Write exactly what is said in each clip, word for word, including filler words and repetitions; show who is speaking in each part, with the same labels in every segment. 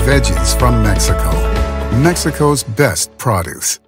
Speaker 1: veggies from Mexico. Mexico's best produce.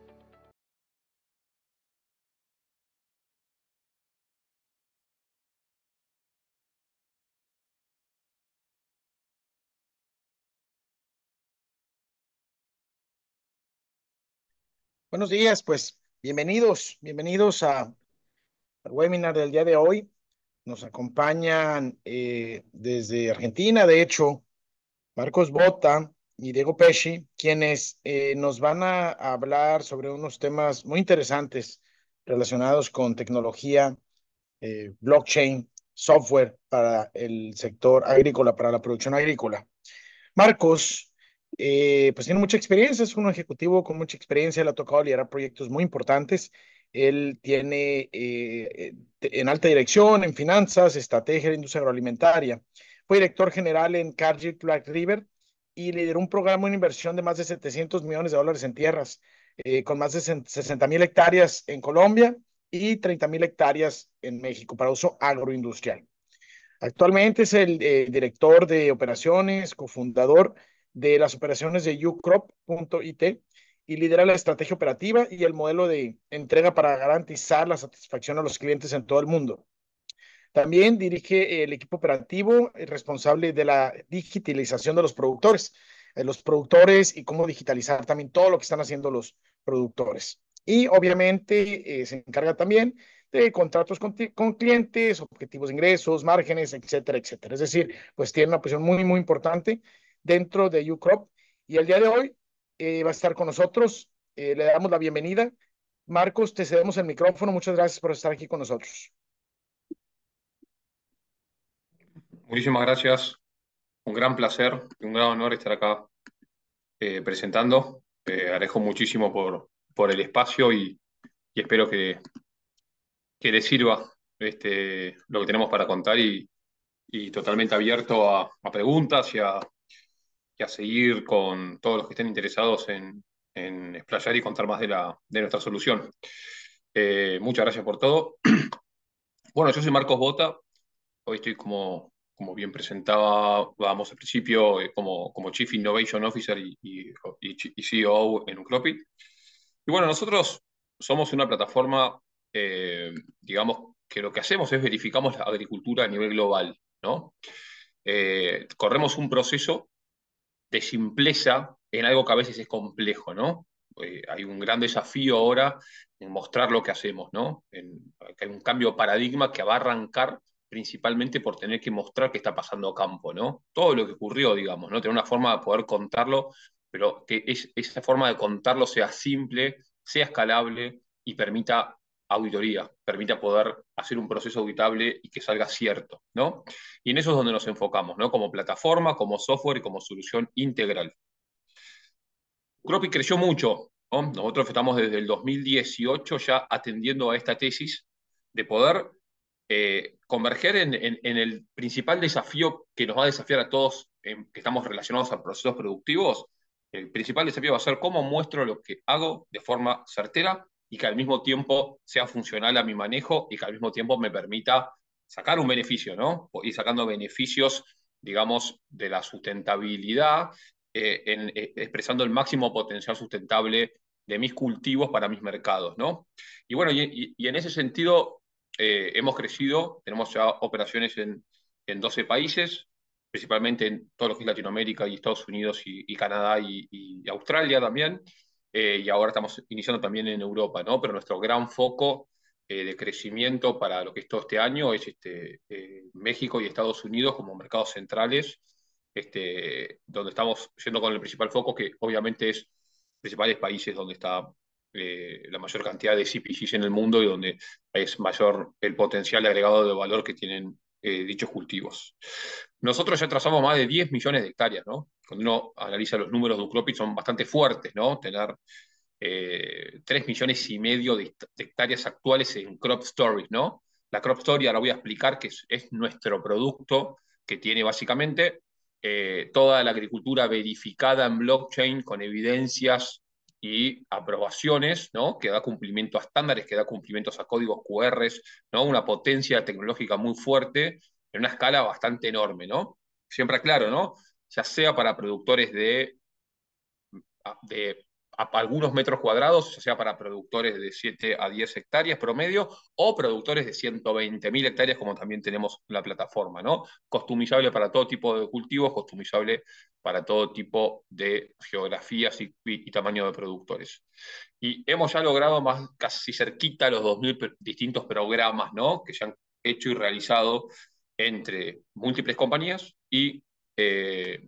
Speaker 2: Buenos días, pues bienvenidos, bienvenidos a, al webinar del día de hoy. Nos acompañan eh, desde Argentina, de hecho, Marcos Bota y Diego Pesci, quienes eh, nos van a, a hablar sobre unos temas muy interesantes relacionados con tecnología, eh, blockchain, software para el sector agrícola, para la producción agrícola. Marcos, eh, pues tiene mucha experiencia, es un ejecutivo con mucha experiencia, le ha tocado liderar proyectos muy importantes. Él tiene eh, en alta dirección, en finanzas, estrategia de industria agroalimentaria. Fue director general en Cargill Black River y lideró un programa de inversión de más de setecientos millones de dólares en tierras, eh, con más de sesenta mil hectáreas en Colombia y treinta mil hectáreas en México para uso agroindustrial. Actualmente es el eh, director de operaciones, cofundador de las operaciones de ucrop punto it y lidera la estrategia operativa y el modelo de entrega para garantizar la satisfacción a los clientes en todo el mundo. También dirige el equipo operativo eh, responsable de la digitalización de los productores, eh, los productores y cómo digitalizar también todo lo que están haciendo los productores. Y obviamente eh, se encarga también de contratos con, con, clientes, objetivos de ingresos, márgenes, etcétera, etcétera. Es decir, pues tiene una posición muy, muy importante dentro de ucrop. Y el día de hoy eh, va a estar con nosotros. Eh, le damos la bienvenida. Marcos, te cedemos el micrófono. Muchas gracias por estar aquí con nosotros.
Speaker 3: Muchísimas gracias, un gran placer y un gran honor estar acá eh, presentando. Eh, agradezco muchísimo por, por el espacio y, y espero que, que les sirva este, lo que tenemos para contar y, y totalmente abierto a, a preguntas y a, y a seguir con todos los que estén interesados en, en explayar y contar más de, la, de nuestra solución. Eh, muchas gracias por todo. Bueno, yo soy Marcos Bota. Hoy estoy como, como bien presentaba, vamos al principio, eh, como, como Chief Innovation Officer y, y, y C E O en Ucropit. Y bueno, nosotros somos una plataforma, eh, digamos, que lo que hacemos es verificamos la agricultura a nivel global, ¿no? Eh, corremos un proceso de simpleza en algo que a veces es complejo, ¿no? Eh, hay un gran desafío ahora en mostrar lo que hacemos, ¿no? En, hay un cambio de paradigma que va a arrancar principalmente por tener que mostrar qué está pasando a campo, ¿no? Todo lo que ocurrió, digamos, ¿no? Tener una forma de poder contarlo, pero que es, esa forma de contarlo sea simple, sea escalable y permita auditoría, permita poder hacer un proceso auditable y que salga cierto, ¿no? Y en eso es donde nos enfocamos, ¿no? Como plataforma, como software y como solución integral. Ucropit creció mucho, ¿no? Nosotros estamos desde el dos mil dieciocho ya atendiendo a esta tesis de poder eh, converger en, en, en, el principal desafío que nos va a desafiar a todos en, que estamos relacionados a procesos productivos. El principal desafío va a ser cómo muestro lo que hago de forma certera y que al mismo tiempo sea funcional a mi manejo y que al mismo tiempo me permita sacar un beneficio, ¿no? Y sacando beneficios, digamos, de la sustentabilidad, eh, en, eh, expresando el máximo potencial sustentable de mis cultivos para mis mercados, ¿no? Y bueno, y, y, y en ese sentido eh, hemos crecido, tenemos ya operaciones en, en doce países, principalmente en todo lo que es Latinoamérica y Estados Unidos y, y Canadá y, y, Australia también, eh, y ahora estamos iniciando también en Europa, ¿no? Pero nuestro gran foco eh, de crecimiento para lo que es todo este año es este, eh, México y Estados Unidos como mercados centrales, este, donde estamos yendo con el principal foco, que obviamente es principales países donde está eh, la mayor cantidad de C P Gs en el mundo y donde es mayor el potencial agregado de valor que tienen eh, dichos cultivos. Nosotros ya trazamos más de diez millones de hectáreas, ¿no? Cuando uno analiza los números de Ucropit son bastante fuertes, ¿no? Tener eh, tres millones y medio de, de hectáreas actuales en Crop Stories, ¿no? La Crop Story, ahora voy a explicar que es, es nuestro producto que tiene básicamente eh, toda la agricultura verificada en blockchain con evidencias y aprobaciones, ¿no? Que da cumplimiento a estándares, que da cumplimientos a códigos Q Rs, ¿no? Una potencia tecnológica muy fuerte en una escala bastante enorme, ¿no? Siempre aclaro, ¿no? ya sea para productores de, de a algunos metros cuadrados, ya sea para productores de siete a diez hectáreas promedio, o productores de ciento veinte mil hectáreas, como también tenemos en la plataforma, ¿no? Customizable para todo tipo de cultivos, customizable para todo tipo de geografías y, y, y tamaño de productores. Y hemos ya logrado más casi cerquita los dos mil distintos programas, ¿no? Que se han hecho y realizado entre múltiples compañías y, eh,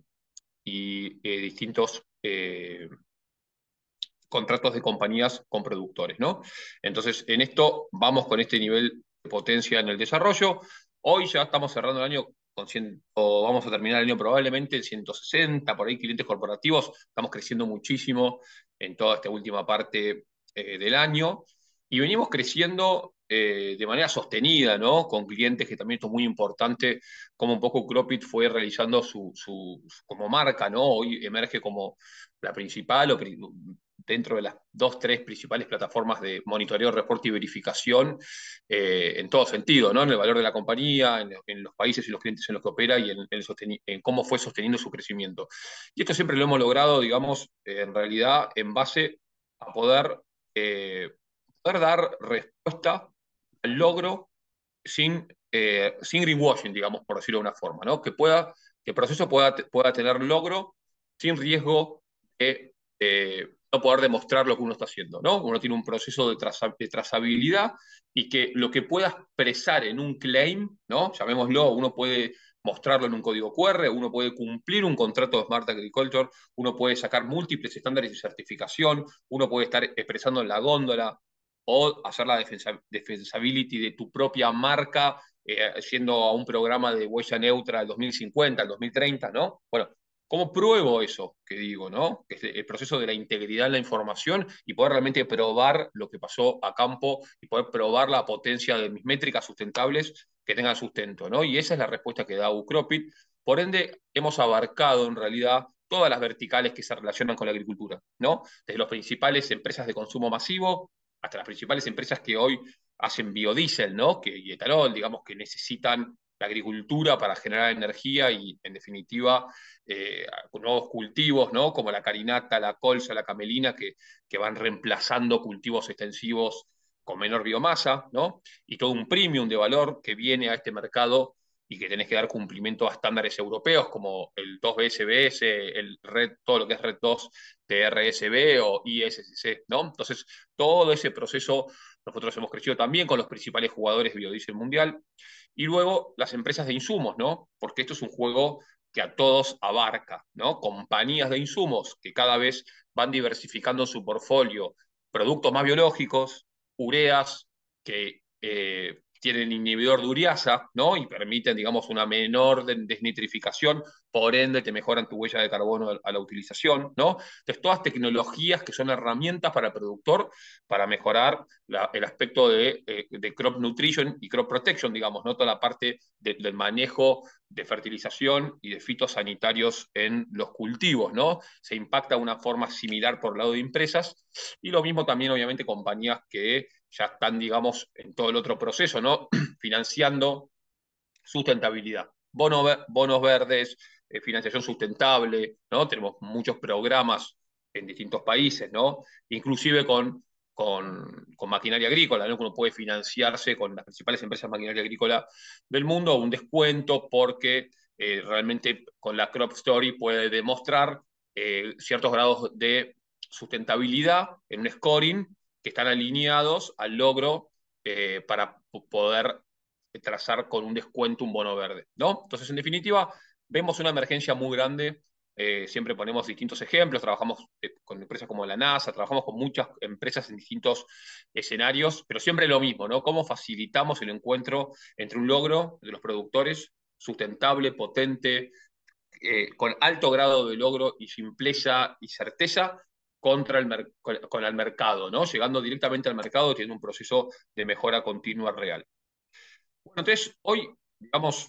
Speaker 3: y eh, distintos eh, contratos de compañías con productores, ¿no? Entonces, en esto vamos con este nivel de potencia en el desarrollo. Hoy ya estamos cerrando el año con cien, o vamos a terminar el año probablemente en ciento sesenta, por ahí clientes corporativos. Estamos creciendo muchísimo en toda esta última parte eh, del año y venimos creciendo eh, de manera sostenida, ¿no? Con clientes, que también esto es muy importante, como un poco Cropit fue realizando su, su, como marca, ¿no? Hoy emerge como la principal o dentro de las dos, tres principales plataformas de monitoreo, reporte y verificación eh, en todo sentido, ¿no? En el valor de la compañía, en, en los países y los clientes en los que opera y en, en, el en cómo fue sosteniendo su crecimiento. Y esto siempre lo hemos logrado, digamos, eh, en realidad, en base a poder, eh, poder dar respuesta al logro sin, eh, sin greenwashing, digamos, por decirlo de una forma, ¿no? Que, pueda, que el proceso pueda, pueda tener logro sin riesgo de eh, no poder demostrar lo que uno está haciendo, ¿no? Uno tiene un proceso de, traza, de trazabilidad y que lo que pueda expresar en un claim, ¿no? Llamémoslo, uno puede mostrarlo en un código Q R, uno puede cumplir un contrato de Smart Agriculture, uno puede sacar múltiples estándares de certificación, uno puede estar expresando en la góndola o hacer la defensa, defensability de tu propia marca, eh, yendo a un programa de huella neutra al dos mil cincuenta, al dos mil treinta, ¿no? Bueno, ¿cómo pruebo eso que digo, ¿no? Que es el proceso de la integridad en la información y poder realmente probar lo que pasó a campo y poder probar la potencia de mis métricas sustentables que tengan sustento, ¿no? Y esa es la respuesta que da Ucropit. Por ende, hemos abarcado en realidad todas las verticales que se relacionan con la agricultura, ¿no? Desde las principales empresas de consumo masivo hasta las principales empresas que hoy hacen biodiesel, ¿no? Que, y etanol, digamos, que necesitan la agricultura para generar energía y, en definitiva, eh, nuevos cultivos, ¿no? Como la carinata, la colza, la camelina, que, que van reemplazando cultivos extensivos con menor biomasa, ¿no? Y todo un premium de valor que viene a este mercado y que tenés que dar cumplimiento a estándares europeos como el dos B S B S, el Red, todo lo que es Red dos de R S B o I S C C, ¿no? Entonces, todo ese proceso nosotros hemos crecido también con los principales jugadores de biodiesel mundial. Y luego las empresas de insumos, ¿no? Porque esto es un juego que a todos abarca, ¿no? Compañías de insumos que cada vez van diversificando su portfolio, productos más biológicos, ureas que eh, tienen inhibidor de ureasa, ¿no? Y permiten, digamos, una menor desnitrificación, por ende te mejoran tu huella de carbono a la utilización, ¿no? Entonces, todas tecnologías que son herramientas para el productor para mejorar la, el aspecto de, eh, de crop nutrition y crop protection, digamos, ¿no? Toda la parte de, del manejo de fertilización y de fitosanitarios en los cultivos, ¿no? Se impacta de una forma similar por el lado de empresas y lo mismo también, obviamente, compañías que ya están, digamos, en todo el otro proceso, ¿no? Financiando sustentabilidad. Bono, bonos verdes, eh, financiación sustentable, ¿no? Tenemos muchos programas en distintos países, ¿no? Inclusive con, con, con maquinaria agrícola, ¿no? Uno puede financiarse con las principales empresas de maquinaria agrícola del mundo, un descuento porque eh, realmente con la Crop Story puede demostrar eh, ciertos grados de sustentabilidad en un scoring que están alineados al logro eh, para poder trazar con un descuento un bono verde, ¿no? Entonces, en definitiva, vemos una emergencia muy grande. Eh, siempre ponemos distintos ejemplos, trabajamos eh, con empresas como la NASA, trabajamos con muchas empresas en distintos escenarios, pero siempre lo mismo, ¿no? Cómo facilitamos el encuentro entre un logro de los productores sustentable, potente, eh, con alto grado de logro y simpleza y certeza contra el con, con el mercado, ¿no? Llegando directamente al mercado, tiene un proceso de mejora continua real. Bueno, entonces, hoy, digamos,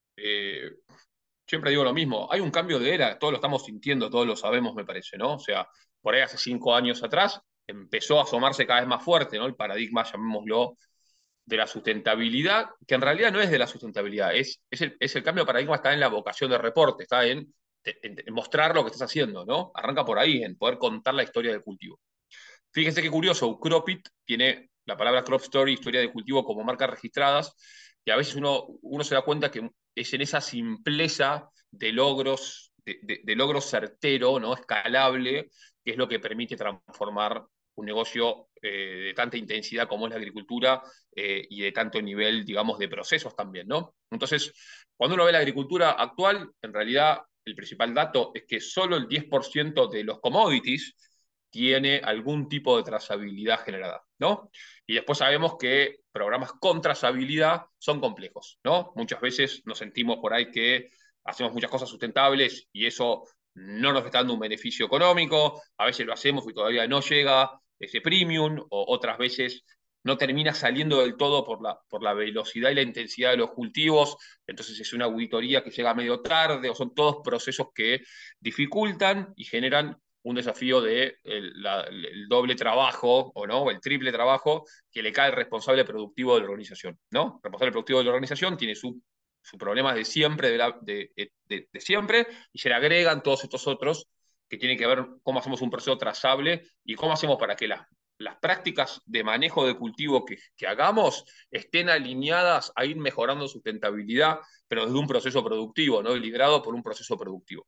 Speaker 3: eh, siempre digo lo mismo, hay un cambio de era, todos lo estamos sintiendo, todos lo sabemos, me parece, ¿no? O sea, por ahí hace cinco años atrás empezó a asomarse cada vez más fuerte, ¿no? El paradigma, llamémoslo, de la sustentabilidad, que en realidad no es de la sustentabilidad, es, es, el, es el cambio de paradigma, está en la vocación de reporte, está en te, en, en mostrar lo que estás haciendo, ¿no? Arranca por ahí, en poder contar la historia del cultivo. Fíjense qué curioso, Ucropit tiene la palabra crop story, historia de cultivo, como marcas registradas, y a veces uno, uno se da cuenta que es en esa simpleza de logros, de, de, de logros certero, ¿no? Escalable, que es lo que permite transformar un negocio eh, de tanta intensidad como es la agricultura eh, y de tanto nivel, digamos, de procesos también, ¿no? Entonces, cuando uno ve la agricultura actual, en realidad el principal dato es que solo el diez por ciento de los commodities tiene algún tipo de trazabilidad generada, ¿no? Y después sabemos que programas con trazabilidad son complejos, ¿no? Muchas veces nos sentimos por ahí que hacemos muchas cosas sustentables y eso no nos está dando un beneficio económico, a veces lo hacemos y todavía no llega ese premium, o otras veces no termina saliendo del todo por la, por la velocidad y la intensidad de los cultivos, entonces es una auditoría que llega medio tarde, o son todos procesos que dificultan y generan un desafío de el, la, el doble trabajo, o no, o el triple trabajo, que le cae al responsable productivo de la organización, ¿no? El responsable productivo de la organización tiene su, su problema de siempre, de, la, de, de, de siempre, y se le agregan todos estos otros que tienen que ver cómo hacemos un proceso trazable y cómo hacemos para que las, las prácticas de manejo de cultivo que, que hagamos estén alineadas a ir mejorando sustentabilidad, pero desde un proceso productivo, ¿no? Liderado por un proceso productivo.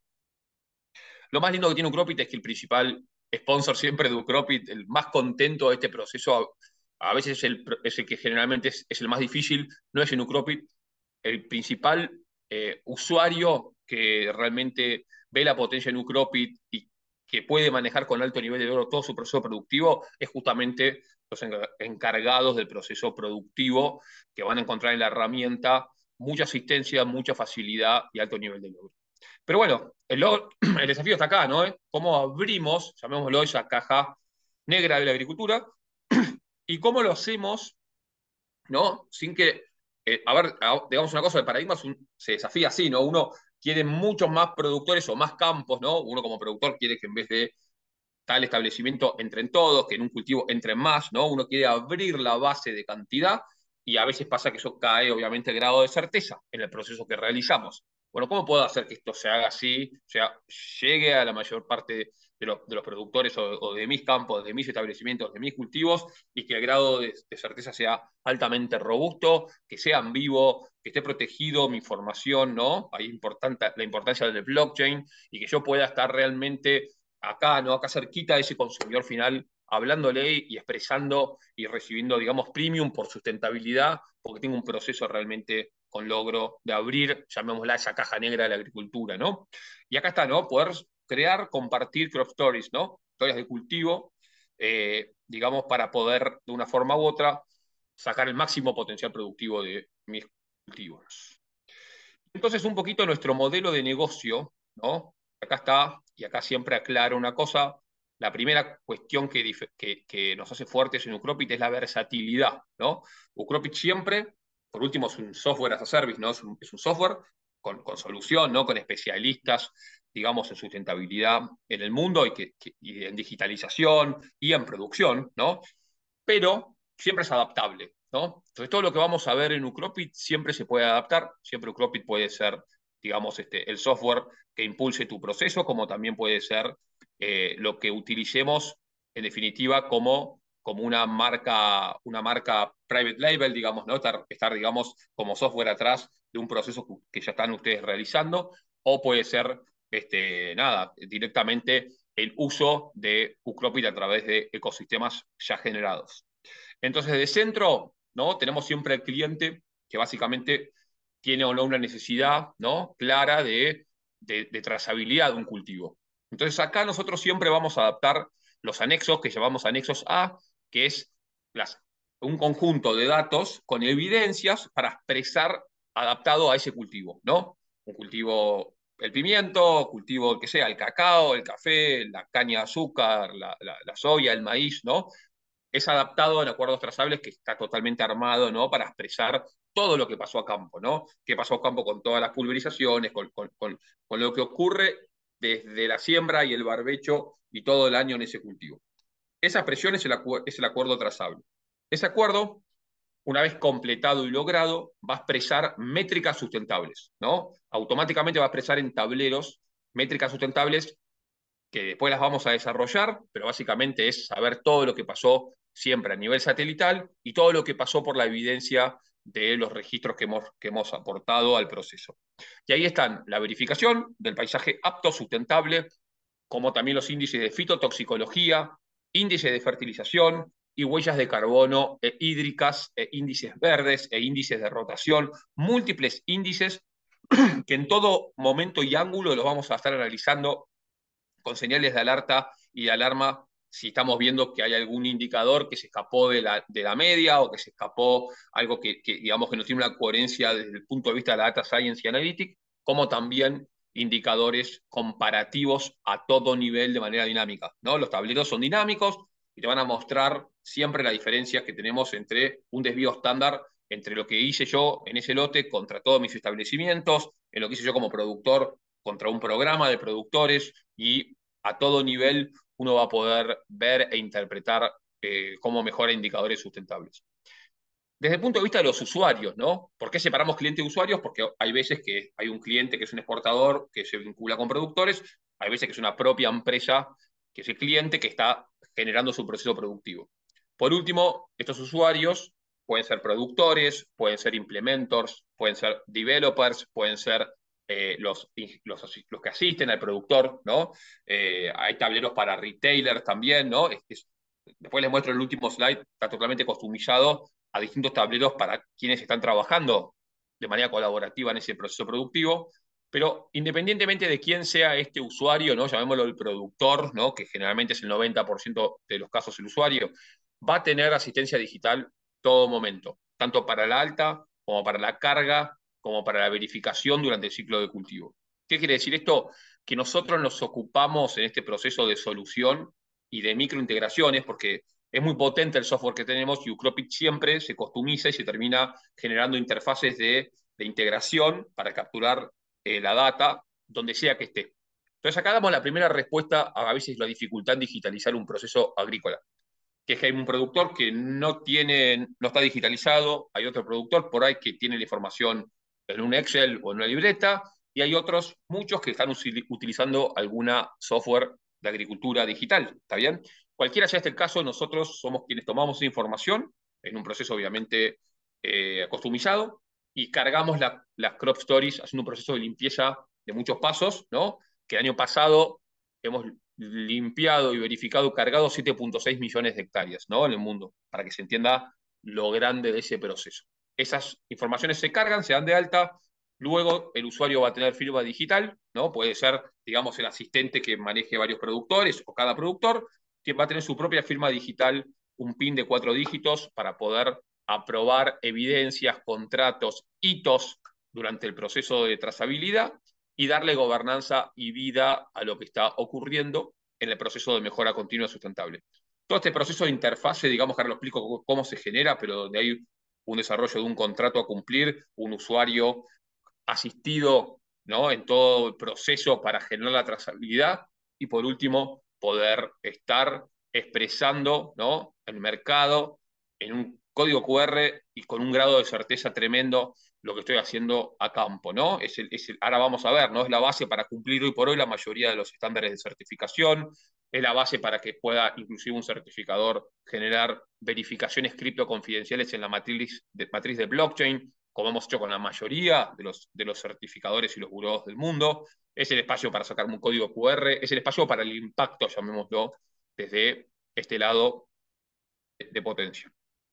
Speaker 3: Lo más lindo que tiene Ucropit es que el principal sponsor siempre de Ucropit, el más contento de este proceso, a, a veces es el, es el que generalmente es, es, el más difícil, no es en Ucropit. El principal eh, usuario que realmente ve la potencia en Ucropit y que puede manejar con alto nivel de logro todo su proceso productivo es justamente los encargados del proceso productivo, que van a encontrar en la herramienta mucha asistencia, mucha facilidad y alto nivel de logro. Pero bueno, el, el desafío está acá, ¿no? ¿Cómo abrimos, llamémoslo, esa caja negra de la agricultura? ¿Y cómo lo hacemos, ¿no? Sin que, eh, a ver, digamos una cosa, el paradigma es un, se desafía así, ¿no? Uno quiere muchos más productores o más campos, ¿no? Uno como productor quiere que en vez de tal establecimiento entren todos, que en un cultivo entren más, ¿no? Uno quiere abrir la base de cantidad y a veces pasa que eso cae, obviamente, el grado de certeza en el proceso que realizamos. Bueno, ¿cómo puedo hacer que esto se haga así? O sea, llegue a la mayor parte de los, de los productores o, o, de mis campos, de mis establecimientos, de mis cultivos, y que el grado de, de certeza sea altamente robusto, que sea en vivo, que esté protegido mi información, ¿no? Hay importante, la importancia del blockchain, y que yo pueda estar realmente acá, ¿no? Acá cerquita de ese consumidor final, hablándole y expresando y recibiendo, digamos, premium por sustentabilidad, porque tengo un proceso realmente con logro de abrir, llamémosla, esa caja negra de la agricultura, ¿no? Y acá está, ¿no? Poder crear, compartir crop stories, ¿no? Historias de cultivo, eh, digamos, para poder, de una forma u otra, sacar el máximo potencial productivo de mis cultivos. Entonces, un poquito nuestro modelo de negocio, ¿no? Acá está, y acá siempre aclaro una cosa, la primera cuestión que, que, que nos hace fuertes en Ucropit es la versatilidad, ¿no? Ucropit siempre, por último, es un software as a service, ¿no? Es un, es un software con, con solución, ¿no? Con especialistas, digamos, en sustentabilidad en el mundo y, que, que, y en digitalización y en producción, ¿no? Pero siempre es adaptable, ¿no? Entonces todo lo que vamos a ver en Ucropit siempre se puede adaptar, siempre Ucropit puede ser, digamos, este, el software que impulse tu proceso, como también puede ser eh, lo que utilicemos, en definitiva, como, como una marca, una marca private label, digamos, ¿no? Estar, estar, digamos, como software atrás de un proceso que ya están ustedes realizando, o puede ser, este, nada, directamente el uso de Ucropit a través de ecosistemas ya generados. Entonces, de centro, ¿no? Tenemos siempre al cliente que básicamente tiene o no una necesidad, ¿no? Clara de, de, de trazabilidad de un cultivo. Entonces, acá nosotros siempre vamos a adaptar los anexos, que llamamos anexos A, que es las, un conjunto de datos con evidencias para expresar adaptado a ese cultivo, ¿no? Un cultivo, el pimiento, cultivo el que sea, el cacao, el café, la caña de azúcar, la, la, la soya, el maíz, ¿no? Es adaptado en acuerdos trazables que está totalmente armado, ¿no? Para expresar todo lo que pasó a campo, ¿no? ¿Qué pasó a campo con todas las pulverizaciones, con, con, con, con lo que ocurre desde la siembra y el barbecho y todo el año en ese cultivo? Esa expresión es el, es el acuerdo trazable. Ese acuerdo, una vez completado y logrado, va a expresar métricas sustentables, ¿no? Automáticamente va a expresar en tableros métricas sustentables que después las vamos a desarrollar, pero básicamente es saber todo lo que pasó siempre a nivel satelital y todo lo que pasó por la evidencia de los registros que hemos, que hemos aportado al proceso. Y ahí están la verificación del paisaje apto, sustentable, como también los índices de fitotoxicología, índices de fertilización y huellas de carbono e hídricas, e índices verdes e índices de rotación, múltiples índices que en todo momento y ángulo los vamos a estar analizando con señales de alerta y de alarma si estamos viendo que hay algún indicador que se escapó de la, de la media o que se escapó algo que, que, digamos, que no tiene una coherencia desde el punto de vista de la data science y analytics, como también indicadores comparativos a todo nivel de manera dinámica, ¿no? Los tableros son dinámicos y te van a mostrar siempre la diferencia que tenemos entre un desvío estándar entre lo que hice yo en ese lote contra todos mis establecimientos, en lo que hice yo como productor contra un programa de productores, y a todo nivel uno va a poder ver e interpretar eh, cómo mejora indicadores sustentables. Desde el punto de vista de los usuarios, ¿no? ¿Por qué separamos clientes y usuarios? Porque hay veces que hay un cliente que es un exportador que se vincula con productores, hay veces que es una propia empresa que es el cliente que está generando su proceso productivo. Por último, estos usuarios pueden ser productores, pueden ser implementors, pueden ser developers, pueden ser eh, los, los, los que asisten al productor, ¿no? Eh, hay tableros para retailers también, ¿no? Es, es, después les muestro el último slide, está totalmente customizado a distintos tableros para quienes están trabajando de manera colaborativa en ese proceso productivo, pero independientemente de quién sea este usuario, ¿no? Llamémoslo el productor, ¿no? Que generalmente es el noventa por ciento de los casos el usuario, va a tener asistencia digital todo momento, tanto para la alta como para la carga, como para la verificación durante el ciclo de cultivo. ¿Qué quiere decir esto? Que nosotros nos ocupamos en este proceso de solución y de microintegraciones, porque es muy potente el software que tenemos y Ucropit siempre se customiza y se termina generando interfaces de, de integración para capturar eh, la data donde sea que esté. Entonces acá damos la primera respuesta a, a veces la dificultad en digitalizar un proceso agrícola, que es que hay un productor que no, tiene, no está digitalizado, hay otro productor por ahí que tiene la información en un Excel o en una libreta, y hay otros, muchos que están utilizando alguna software de agricultura digital, ¿está bien? Cualquiera sea este el caso, nosotros somos quienes tomamos esa información en un proceso obviamente eh, customizado y cargamos la, las crop stories haciendo un proceso de limpieza de muchos pasos, ¿no? Que el año pasado hemos limpiado y verificado, cargado siete punto seis millones de hectáreas, ¿no? En el mundo, para que se entienda lo grande de ese proceso. Esas informaciones se cargan, se dan de alta, luego el usuario va a tener firma digital, ¿no? Puede ser, digamos, el asistente que maneje varios productores o cada productor, que va a tener su propia firma digital, un PIN de cuatro dígitos para poder aprobar evidencias, contratos, hitos durante el proceso de trazabilidad y darle gobernanza y vida a lo que está ocurriendo en el proceso de mejora continua sustentable. Todo este proceso de interfase, digamos que ahora lo explico cómo se genera, pero donde hay un desarrollo de un contrato a cumplir, un usuario asistido, ¿no? En todo el proceso para generar la trazabilidad y por último poder estar expresando, ¿no? El mercado en un código Q R y con un grado de certeza tremendo lo que estoy haciendo a campo, ¿no? Es el, es el, ahora vamos a ver, ¿no? Es la base para cumplir hoy por hoy la mayoría de los estándares de certificación, es la base para que pueda inclusive un certificador generar verificaciones criptoconfidenciales en la matriz de, matriz de blockchain, como hemos hecho con la mayoría de los, de los certificadores y los burós del mundo. Es el espacio para sacar un código Q R, es el espacio para el impacto, llamémoslo, desde este lado de, de potencia.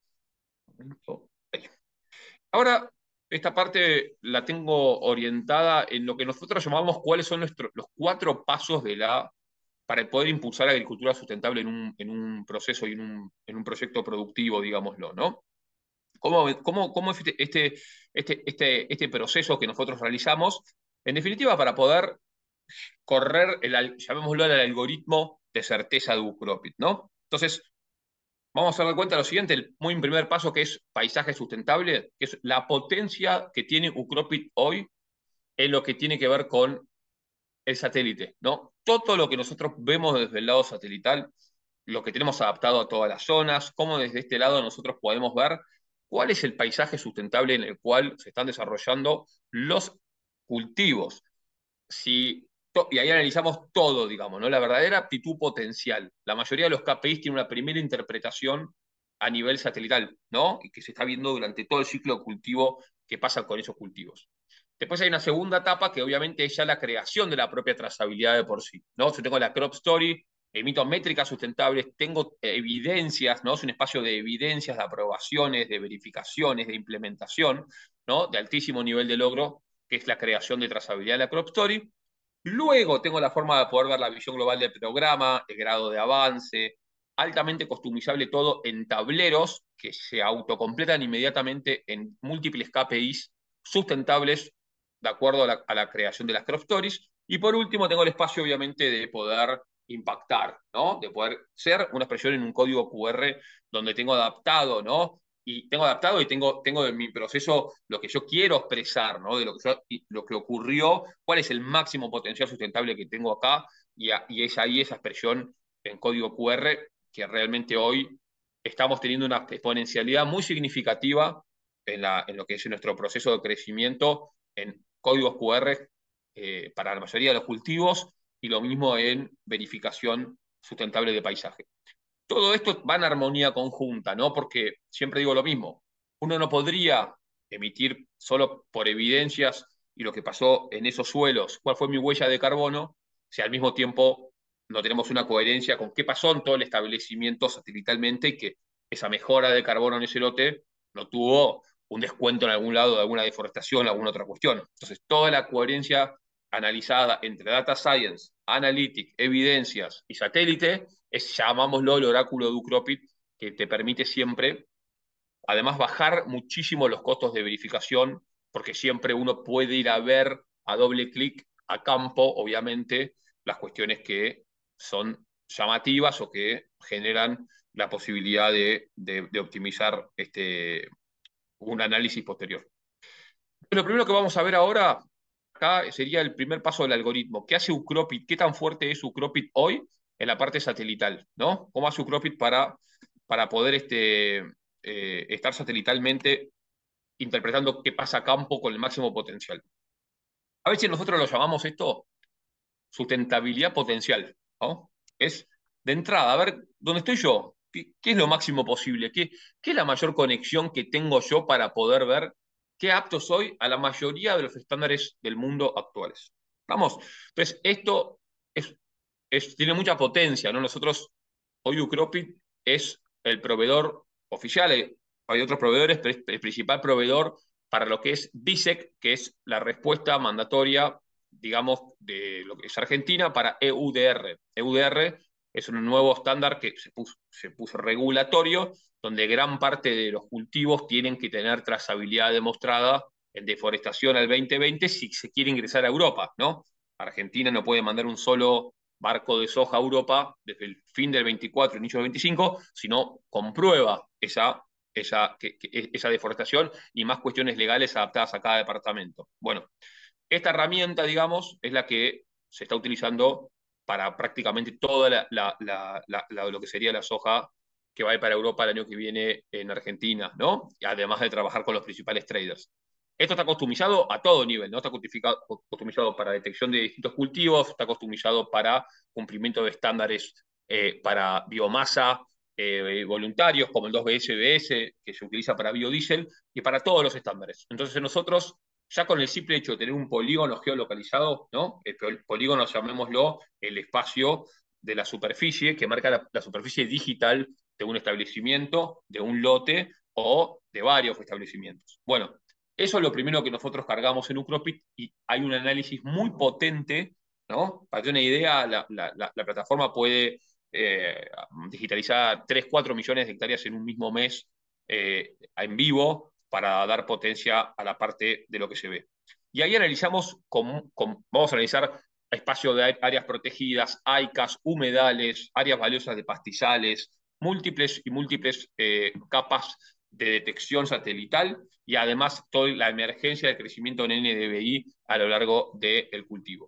Speaker 3: Ahora, esta parte la tengo orientada en lo que nosotros llamamos cuáles son nuestros, los cuatro pasos de la, para poder impulsar la agricultura sustentable en un, en un proceso y en un, en un proyecto productivo, digámoslo, ¿no? ¿Cómo, cómo, cómo es este, este, este, este, este proceso que nosotros realizamos? En definitiva, para poder correr, el, llamémoslo el algoritmo de certeza de Ucropit, ¿no? Entonces, vamos a dar cuenta de lo siguiente, el muy primer paso que es paisaje sustentable, que es la potencia que tiene Ucropit hoy en lo que tiene que ver con el satélite, ¿no? Todo lo que nosotros vemos desde el lado satelital, lo que tenemos adaptado a todas las zonas, cómo desde este lado nosotros podemos ver cuál es el paisaje sustentable en el cual se están desarrollando los cultivos. Si y ahí analizamos todo, digamos, ¿no? La verdadera aptitud potencial. La mayoría de los K P Is tienen una primera interpretación a nivel satelital, ¿no? Y que se está viendo durante todo el ciclo de cultivo que pasa con esos cultivos. Después hay una segunda etapa que obviamente es ya la creación de la propia trazabilidad de por sí, ¿no? Yo tengo la crop story, emito métricas sustentables, tengo evidencias, ¿no? Es un espacio de evidencias, de aprobaciones, de verificaciones, de implementación, ¿no? De altísimo nivel de logro, que es la creación de trazabilidad de la crop story. Luego tengo la forma de poder ver la visión global del programa, el grado de avance, altamente customizable todo en tableros que se autocompletan inmediatamente en múltiples K P Is sustentables de acuerdo a la, a la creación de las crop stories. Y por último tengo el espacio obviamente de poder impactar, ¿no? De poder ser una expresión en un código Q R donde tengo adaptado, ¿no? Y tengo adaptado y tengo, tengo en mi proceso lo que yo quiero expresar, ¿no? De lo que, yo, lo que ocurrió, cuál es el máximo potencial sustentable que tengo acá, y, a, y es ahí esa expresión en código Q R que realmente hoy estamos teniendo una exponencialidad muy significativa en, la, en lo que es nuestro proceso de crecimiento en códigos Q R eh, para la mayoría de los cultivos, y lo mismo en verificación sustentable de paisaje. Todo esto va en armonía conjunta, ¿no? Porque siempre digo lo mismo, uno no podría emitir solo por evidencias y lo que pasó en esos suelos, cuál fue mi huella de carbono, si al mismo tiempo no tenemos una coherencia con qué pasó en todo el establecimiento satelitalmente y que esa mejora de carbono en ese lote no tuvo un descuento en algún lado de alguna deforestación, alguna otra cuestión. Entonces, toda la coherencia analizada entre data science, analytics, evidencias y satélite es, llamámoslo, el oráculo de Ucropit, que te permite siempre, además, bajar muchísimo los costos de verificación, porque siempre uno puede ir a ver a doble clic a campo, obviamente, las cuestiones que son llamativas o que generan la posibilidad de, de, de optimizar este, un análisis posterior. Lo primero que vamos a ver ahora acá sería el primer paso del algoritmo. ¿Qué hace Ucropit? ¿Qué tan fuerte es Ucropit hoy en la parte satelital? ¿No? ¿Cómo hace Ucropit para, para poder este, eh, estar satelitalmente interpretando qué pasa a campo con el máximo potencial? A veces nosotros lo llamamos esto sustentabilidad potencial, ¿no? Es de entrada, a ver, ¿dónde estoy yo? ¿Qué, qué es lo máximo posible? ¿Qué, ¿Qué es la mayor conexión que tengo yo para poder ver qué apto soy a la mayoría de los estándares del mundo actuales? Vamos, entonces esto es, es, tiene mucha potencia, ¿no? Nosotros, hoy Ucropit es el proveedor oficial, hay, hay otros proveedores, pero es el principal proveedor para lo que es B I S E C, que es la respuesta mandatoria, digamos, de lo que es Argentina para E U D R. E U D R es un nuevo estándar que se puso, se puso regulatorio, donde gran parte de los cultivos tienen que tener trazabilidad demostrada en deforestación al veinte veinte si se quiere ingresar a Europa, ¿no? Argentina no puede mandar un solo barco de soja a Europa desde el fin del veinticuatro, inicio del veinticinco, sino comprueba esa, esa, que, que, esa deforestación y más cuestiones legales adaptadas a cada departamento. Bueno, esta herramienta, digamos, es la que se está utilizando para prácticamente toda la, la, la, la, la, lo que sería la soja que va a ir para Europa el año que viene en Argentina, ¿no? Además de trabajar con los principales traders. Esto está customizado a todo nivel, ¿no? Está customizado para detección de distintos cultivos, está customizado para cumplimiento de estándares eh, para biomasa eh, voluntarios, como el dos B S B S, que se utiliza para biodiesel, y para todos los estándares. Entonces nosotros, ya con el simple hecho de tener un polígono geolocalizado, ¿no? El polígono, llamémoslo, el espacio de la superficie, que marca la, la superficie digital de un establecimiento, de un lote o de varios establecimientos. Bueno, eso es lo primero que nosotros cargamos en Ucropit y hay un análisis muy potente, ¿no? Para tener una idea, la, la, la, la plataforma puede eh, digitalizar tres, cuatro millones de hectáreas en un mismo mes eh, en vivo para dar potencia a la parte de lo que se ve. Y ahí analizamos, con, con, vamos a analizar espacio de áreas protegidas, I C As, humedales, áreas valiosas de pastizales, múltiples y múltiples eh, capas de detección satelital y además toda la emergencia de crecimiento en N D V I a lo largo del cultivo.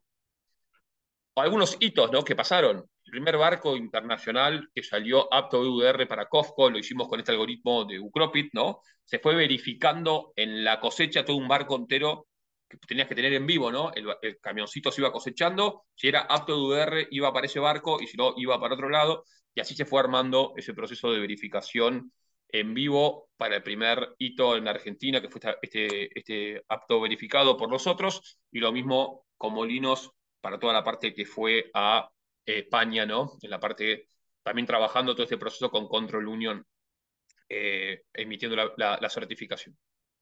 Speaker 3: Algunos hitos, ¿no?, que pasaron. El primer barco internacional que salió apto E U D R para COFCO, lo hicimos con este algoritmo de Ucropit, ¿no? Se fue verificando en la cosecha todo un barco entero que tenías que tener en vivo, ¿no? El, el camioncito se iba cosechando, si era apto de U R iba para ese barco y si no iba para otro lado, y así se fue armando ese proceso de verificación en vivo para el primer hito en Argentina, que fue este, este apto verificado por nosotros, y lo mismo con Molinos para toda la parte que fue a eh, España, ¿no? En la parte, también trabajando todo este proceso con Control Union, eh, emitiendo la, la, la certificación.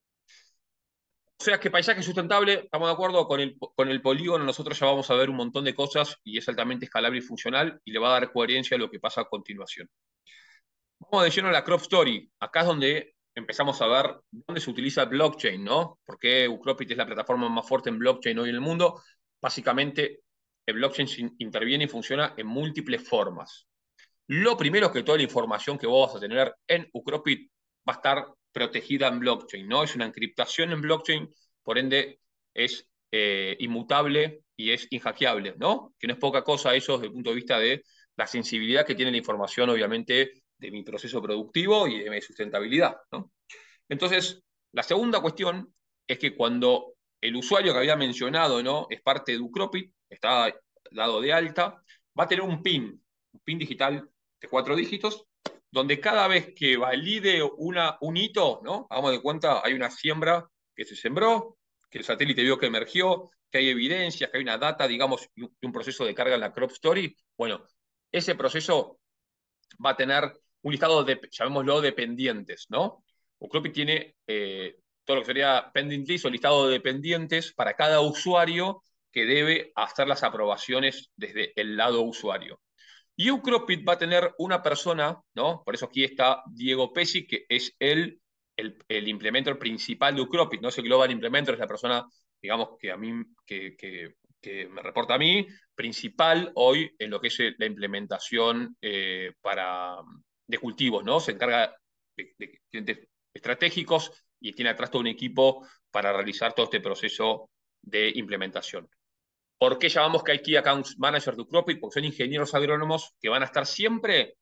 Speaker 3: O sea que paisaje sustentable, estamos de acuerdo con el, con el polígono, nosotros ya vamos a ver un montón de cosas y es altamente escalable y funcional y le va a dar coherencia a lo que pasa a continuación. Vamos de lleno a la crop story. Acá es donde empezamos a ver dónde se utiliza el blockchain, ¿no? Porque Ucropit es la plataforma más fuerte en blockchain hoy en el mundo. Básicamente, el blockchain interviene y funciona en múltiples formas. Lo primero es que toda la información que vos vas a tener en Ucropit va a estar protegida en blockchain, ¿no? Es una encriptación en blockchain, por ende es eh, inmutable y es inhackeable, ¿no? Que no es poca cosa eso desde el punto de vista de la sensibilidad que tiene la información, obviamente, de mi proceso productivo y de mi sustentabilidad, ¿no? Entonces, la segunda cuestión es que cuando el usuario que había mencionado, ¿no? Es parte de Ucropit, está dado de alta, va a tener un PIN, un PIN digital de cuatro dígitos, donde cada vez que valide una, un hito, ¿no? Hagamos de cuenta, hay una siembra que se sembró, que el satélite vio que emergió, que hay evidencias, que hay una data, digamos, y un, un proceso de carga en la crop story. Bueno, ese proceso va a tener un listado de, llamémoslo, de pendientes, ¿no? Ucropit tiene eh, todo lo que sería pending list o listado de pendientes para cada usuario que debe hacer las aprobaciones desde el lado usuario. Y Ucropit va a tener una persona, ¿no? Por eso aquí está Diego Pesi, que es el, el, el implementor principal de Ucropit, ¿no? Es el Global Implementor, es la persona, digamos, que a mí, que, que, que me reporta a mí, principal hoy en lo que es la implementación eh, para, de cultivos, ¿no? Se encarga de, de clientes estratégicos y tiene atrás todo un equipo para realizar todo este proceso de implementación. ¿Por qué llamamos que hay Key Account Manager de Ucropit? Porque son ingenieros agrónomos que van a estar siempre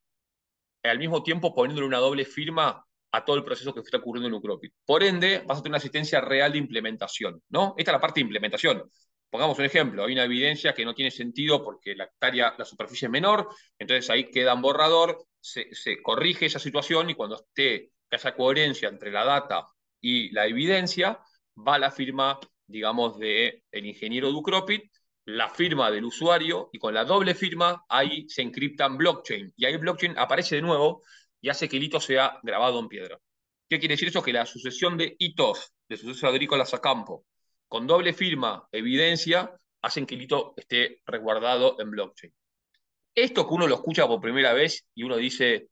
Speaker 3: al mismo tiempo poniéndole una doble firma a todo el proceso que está ocurriendo en Ucropit. Por ende, vas a tener una asistencia real de implementación, ¿no? Esta es la parte de implementación. Pongamos un ejemplo, hay una evidencia que no tiene sentido porque la hectárea, la superficie es menor, entonces ahí queda un borrador, se, se corrige esa situación y cuando esté que haya coherencia entre la data y la evidencia, va la firma, digamos, del de ingeniero de Ucropit, la firma del usuario y con la doble firma ahí se encripta en blockchain y ahí blockchain aparece de nuevo y hace que el hito sea grabado en piedra. ¿Qué quiere decir eso? Que la sucesión de hitos de sucesos agrícolas a campo con doble firma, evidencia, hacen que el hito esté resguardado en blockchain. Esto que uno lo escucha por primera vez y uno dice,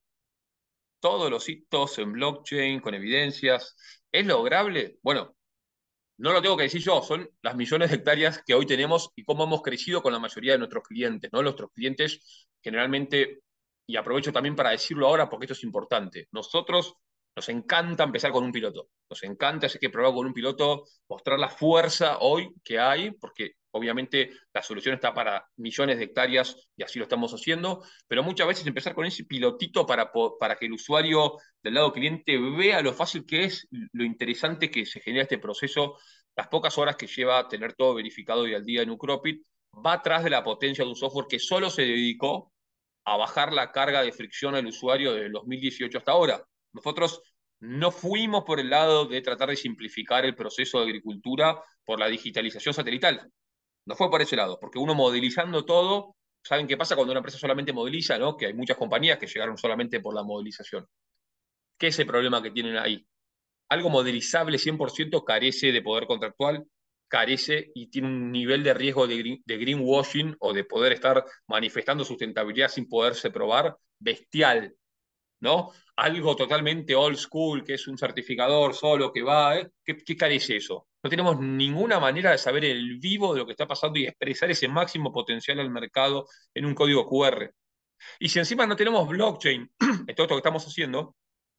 Speaker 3: todos los hitos en blockchain con evidencias, ¿es lograble? Bueno, no lo tengo que decir yo, son las millones de hectáreas que hoy tenemos y cómo hemos crecido con la mayoría de nuestros clientes, ¿no? Nuestros clientes generalmente, y aprovecho también para decirlo ahora porque esto es importante, nosotros nos encanta empezar con un piloto, nos encanta hacer que probar con un piloto, mostrar la fuerza hoy que hay, porque obviamente la solución está para millones de hectáreas y así lo estamos haciendo, pero muchas veces empezar con ese pilotito para, para que el usuario del lado cliente vea lo fácil que es, lo interesante que se genera este proceso, las pocas horas que lleva tener todo verificado y al día en Ucropit, va atrás de la potencia de un software que solo se dedicó a bajar la carga de fricción al usuario desde el dos mil dieciocho hasta ahora. Nosotros no fuimos por el lado de tratar de simplificar el proceso de agricultura por la digitalización satelital. No fue por ese lado, porque uno modelizando todo, ¿saben qué pasa cuando una empresa solamente modeliza, ¿no? Que hay muchas compañías que llegaron solamente por la modelización. ¿Qué es el problema que tienen ahí? Algo modelizable cien por ciento carece de poder contractual, carece y tiene un nivel de riesgo de, green, de greenwashing o de poder estar manifestando sustentabilidad sin poderse probar bestial, ¿no? Algo totalmente old school, que es un certificador solo que va, ¿eh? ¿Qué, qué carece eso? No tenemos ninguna manera de saber el vivo de lo que está pasando y expresar ese máximo potencial al mercado en un código Q R. Y si encima no tenemos blockchain en todo esto que estamos haciendo,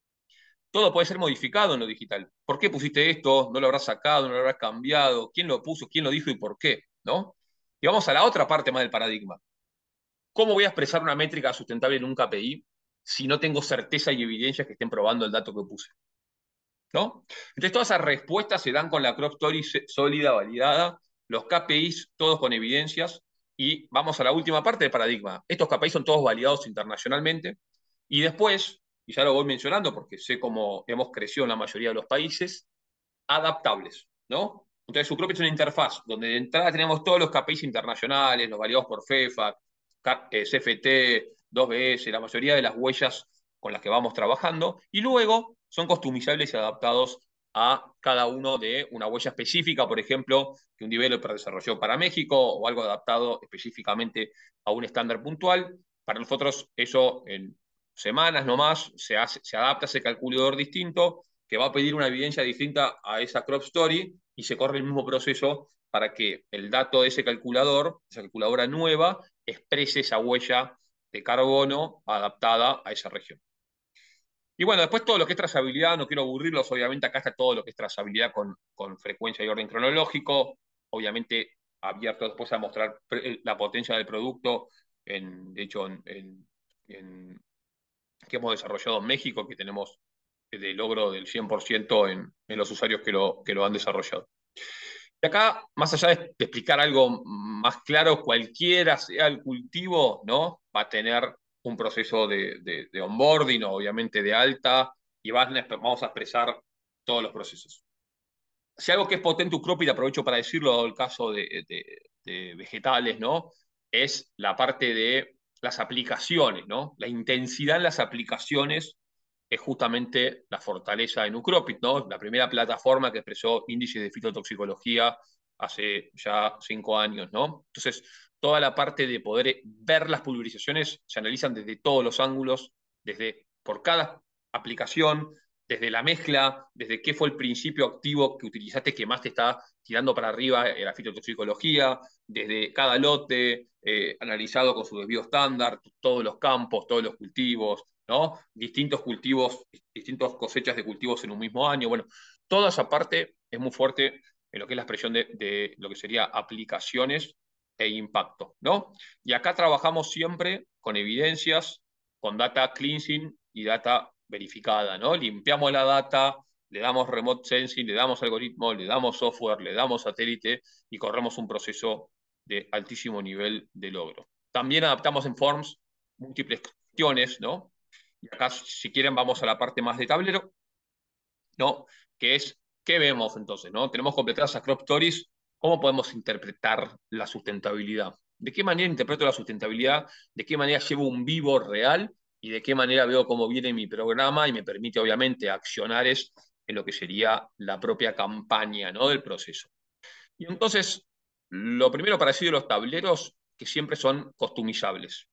Speaker 3: todo puede ser modificado en lo digital. ¿Por qué pusiste esto? ¿No lo habrás sacado? ¿No lo habrás cambiado? ¿Quién lo puso? ¿Quién lo dijo y por qué? ¿No? Y vamos a la otra parte más del paradigma. ¿Cómo voy a expresar una métrica sustentable en un K P I si no tengo certeza y evidencias que estén probando el dato que puse? ¿no? Entonces todas esas respuestas se dan con la crop story sólida, validada, los K P Is todos con evidencias, y vamos a la última parte del paradigma. Estos K P Is son todos validados internacionalmente, y después, y ya lo voy mencionando porque sé cómo hemos crecido en la mayoría de los países, adaptables, ¿no? Entonces, Sucropi es una interfaz donde de entrada tenemos todos los K P Is internacionales, los validados por FEFA, C F T, dos B S, la mayoría de las huellas con las que vamos trabajando, y luego son customizables y adaptados a cada uno de una huella específica, por ejemplo, que un developer desarrolló para México, o algo adaptado específicamente a un estándar puntual. Para nosotros eso en semanas nomás se, hace, se adapta a ese calculador distinto, que va a pedir una evidencia distinta a esa crop story, y se corre el mismo proceso para que el dato de ese calculador, esa calculadora nueva, exprese esa huella de carbono adaptada a esa región. Y bueno, después todo lo que es trazabilidad, no quiero aburrirlos, obviamente acá está todo lo que es trazabilidad con, con frecuencia y orden cronológico, obviamente abierto después a mostrar la potencia del producto, en, de hecho, en, en, en, que hemos desarrollado en México, que tenemos de logro del cien por ciento en, en los usuarios que lo, que lo han desarrollado. Y acá, más allá de, de explicar algo más claro, cualquiera sea el cultivo, ¿no? Va a tener un proceso de, de, de onboarding, obviamente de alta, y van a, vamos a expresar todos los procesos. Si algo que es potente Ucropi, y aprovecho para decirlo, dado el caso de, de, de vegetales, ¿no? Es la parte de las aplicaciones, ¿no? La intensidad en las aplicaciones es justamente la fortaleza en Ucropit, ¿no? La primera plataforma que expresó índices de fitotoxicología hace ya cinco años, ¿no? Entonces, toda la parte de poder ver las pulverizaciones se analizan desde todos los ángulos, desde por cada aplicación, desde la mezcla, desde qué fue el principio activo que utilizaste que más te está tirando para arriba en la fitotoxicología, desde cada lote, eh, analizado con su debido estándar, todos los campos, todos los cultivos, ¿no? Distintos cultivos, distintas cosechas de cultivos en un mismo año. Bueno, toda esa parte es muy fuerte en lo que es la expresión de, de lo que sería aplicaciones e impacto, ¿no? Y acá trabajamos siempre con evidencias, con data cleansing y data verificada, ¿no? Limpiamos la data, le damos remote sensing, le damos algoritmo, le damos software, le damos satélite y corremos un proceso de altísimo nivel de logro. También adaptamos en Forms múltiples cuestiones, ¿no? Y acá, si quieren, vamos a la parte más de tablero, ¿no? Que es, ¿qué vemos entonces, no? Tenemos completadas esas crop stories, ¿cómo podemos interpretar la sustentabilidad? ¿De qué manera interpreto la sustentabilidad? ¿De qué manera llevo un vivo real? ¿Y de qué manera veo cómo viene mi programa y me permite, obviamente, accionares en lo que sería la propia campaña, ¿no? Del proceso. Y entonces, lo primero para decir de los tableros, que siempre son customizables.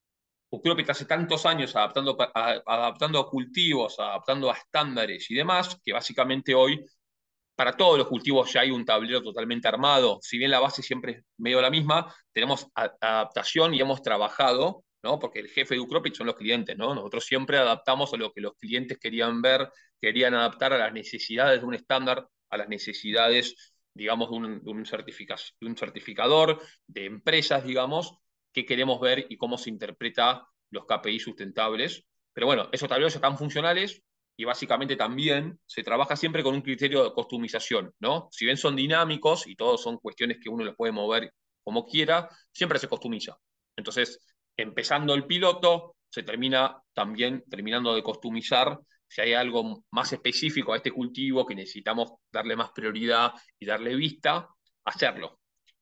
Speaker 3: Ucropi hace tantos años adaptando a, adaptando a cultivos, adaptando a estándares y demás, que básicamente hoy para todos los cultivos ya hay un tablero totalmente armado. Si bien la base siempre es medio la misma, tenemos a, adaptación y hemos trabajado, ¿no? Porque el jefe de Ucropit son los clientes, ¿no? Nosotros siempre adaptamos a lo que los clientes querían ver, querían adaptar a las necesidades de un estándar, a las necesidades, digamos, de un, de un, certifica, de un certificador, de empresas, digamos, qué queremos ver y cómo se interpreta los K P I sustentables. Pero bueno, esos tableros ya están funcionales, y básicamente también se trabaja siempre con un criterio de customización, ¿no? Si bien son dinámicos y todos son cuestiones que uno los puede mover como quiera, siempre se customiza. Entonces, empezando el piloto, se termina también terminando de customizar si hay algo más específico a este cultivo que necesitamos darle más prioridad y darle vista, hacerlo.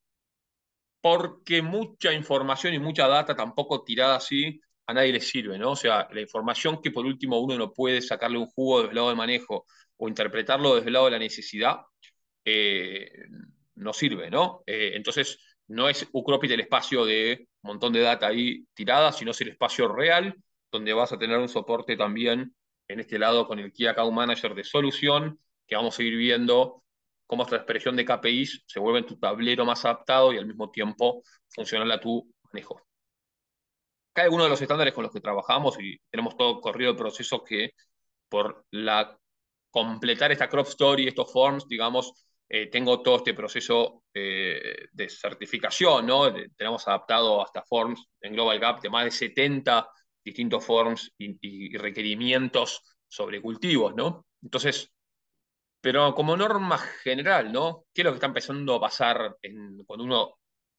Speaker 3: Porque mucha información y mucha data tampoco tirada así a nadie le sirve, ¿no? O sea, la información que por último uno no puede sacarle un jugo desde el lado de manejo o interpretarlo desde el lado de la necesidad, eh, no sirve, ¿no? Eh, entonces, no es Ucropit el espacio de un montón de data ahí tirada, sino es el espacio real, donde vas a tener un soporte también en este lado con el Key Account Manager de solución, que vamos a ir viendo cómo esta expresión de K P Is se vuelve en tu tablero más adaptado y al mismo tiempo funcional a tu manejo. Cada uno de los estándares con los que trabajamos y tenemos todo corrido el proceso que por la completar esta crop story, estos forms, digamos, eh, tengo todo este proceso eh, de certificación, ¿no? De, tenemos adaptado hasta forms en Global Gap de más de setenta distintos forms y, y requerimientos sobre cultivos, ¿no? Entonces, Pero como norma general, ¿no? ¿Qué es lo que está empezando a pasar en, cuando uno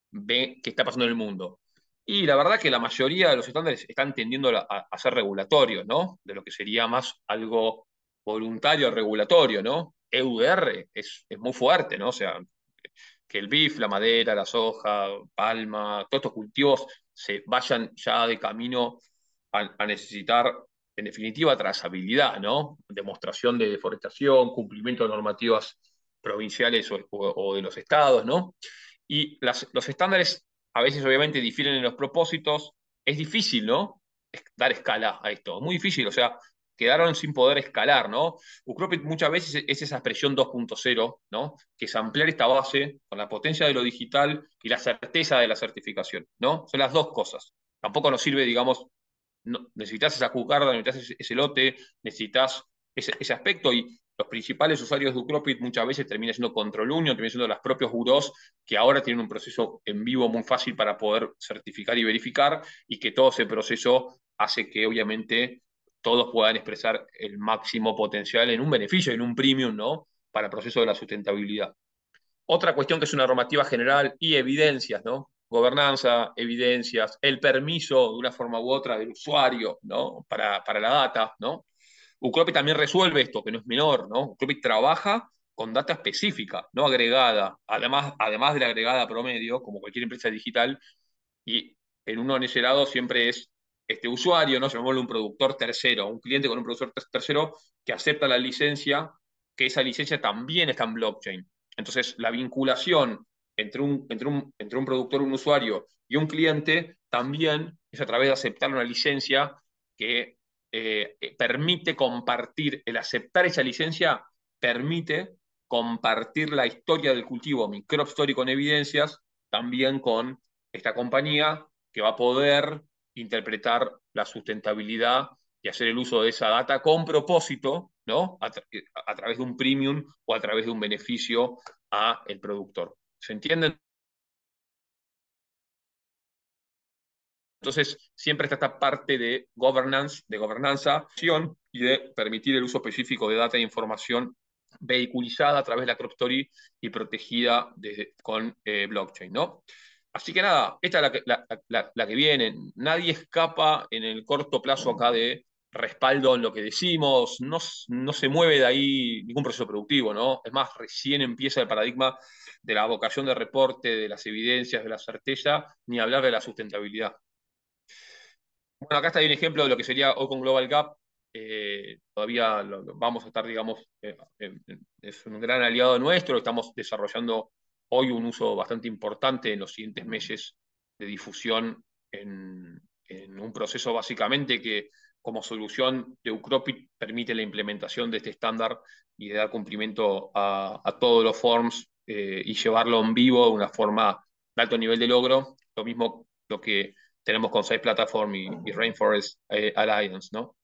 Speaker 3: ve qué está pasando en el mundo? Y la verdad que la mayoría de los estándares están tendiendo a, a ser regulatorios, ¿no? De lo que sería más algo voluntario regulatorio, ¿no? E U D R es, es muy fuerte, ¿no? O sea, que el beef, la madera, la soja, palma, todos estos cultivos se vayan ya de camino a, a necesitar, en definitiva, trazabilidad, ¿no? Demostración de deforestación, cumplimiento de normativas provinciales o, o, o de los estados, ¿no? Y las, los estándares a veces obviamente difieren en los propósitos. Es difícil, ¿no? Dar escala a esto. Es muy difícil, o sea, quedaron sin poder escalar, ¿no? Ucropit muchas veces es esa expresión dos punto cero, ¿no? Que es ampliar esta base con la potencia de lo digital y la certeza de la certificación, ¿no? Son las dos cosas. Tampoco nos sirve, digamos, no, necesitas esa cucarda, necesitas ese, ese lote, necesitas ese, ese, aspecto y los principales usuarios de Ucropit muchas veces terminan siendo Control Union, terminan siendo los propios burós que ahora tienen un proceso en vivo muy fácil para poder certificar y verificar y que todo ese proceso hace que obviamente todos puedan expresar el máximo potencial en un beneficio, en un premium, ¿no? Para el proceso de la sustentabilidad. Otra cuestión que es una normativa general y evidencias, ¿no? Gobernanza, evidencias, el permiso de una forma u otra del usuario, ¿no? Para, para la data, ¿no? Ucropit también resuelve esto, que no es menor, ¿no? Ucropit trabaja con data específica, no agregada, además, además de la agregada promedio, como cualquier empresa digital, y en uno en ese lado siempre es este usuario, ¿no? Llamémosle un productor tercero, un cliente con un productor tercero que acepta la licencia, que esa licencia también está en blockchain. Entonces, la vinculación entre un, entre un, entre un productor, un usuario y un cliente también es a través de aceptar una licencia que eh, permite compartir, el aceptar esa licencia permite compartir la historia del cultivo, mi crop story con evidencias, también con esta compañía que va a poder interpretar la sustentabilidad y hacer el uso de esa data con propósito, ¿no? A, tra a través de un premium o a través de un beneficio a el productor. ¿Se entiende? Entonces, siempre está esta parte de governance, de gobernanza y de permitir el uso específico de data e información vehiculizada a través de la crop story y protegida de, con eh, blockchain, ¿no? Así que nada, esta es la que, la, la, la que viene. Nadie escapa en el corto plazo acá de respaldo en lo que decimos, no, no se mueve de ahí ningún proceso productivo, ¿no? Es más, recién empieza el paradigma de la vocación de reporte, de las evidencias, de la certeza, ni hablar de la sustentabilidad. Bueno, acá está un ejemplo de lo que sería hoy con Global Gap. Eh, todavía lo, lo vamos a estar, digamos, eh, eh, es un gran aliado nuestro. Estamos desarrollando hoy un uso bastante importante en los siguientes meses de difusión en, en un proceso básicamente que como solución de Ucropit permite la implementación de este estándar y de dar cumplimiento a, a todos los forms eh, y llevarlo en vivo de una forma de alto nivel de logro. Lo mismo lo que tenemos con Site Platform y, y Rainforest eh, Alliance, ¿no?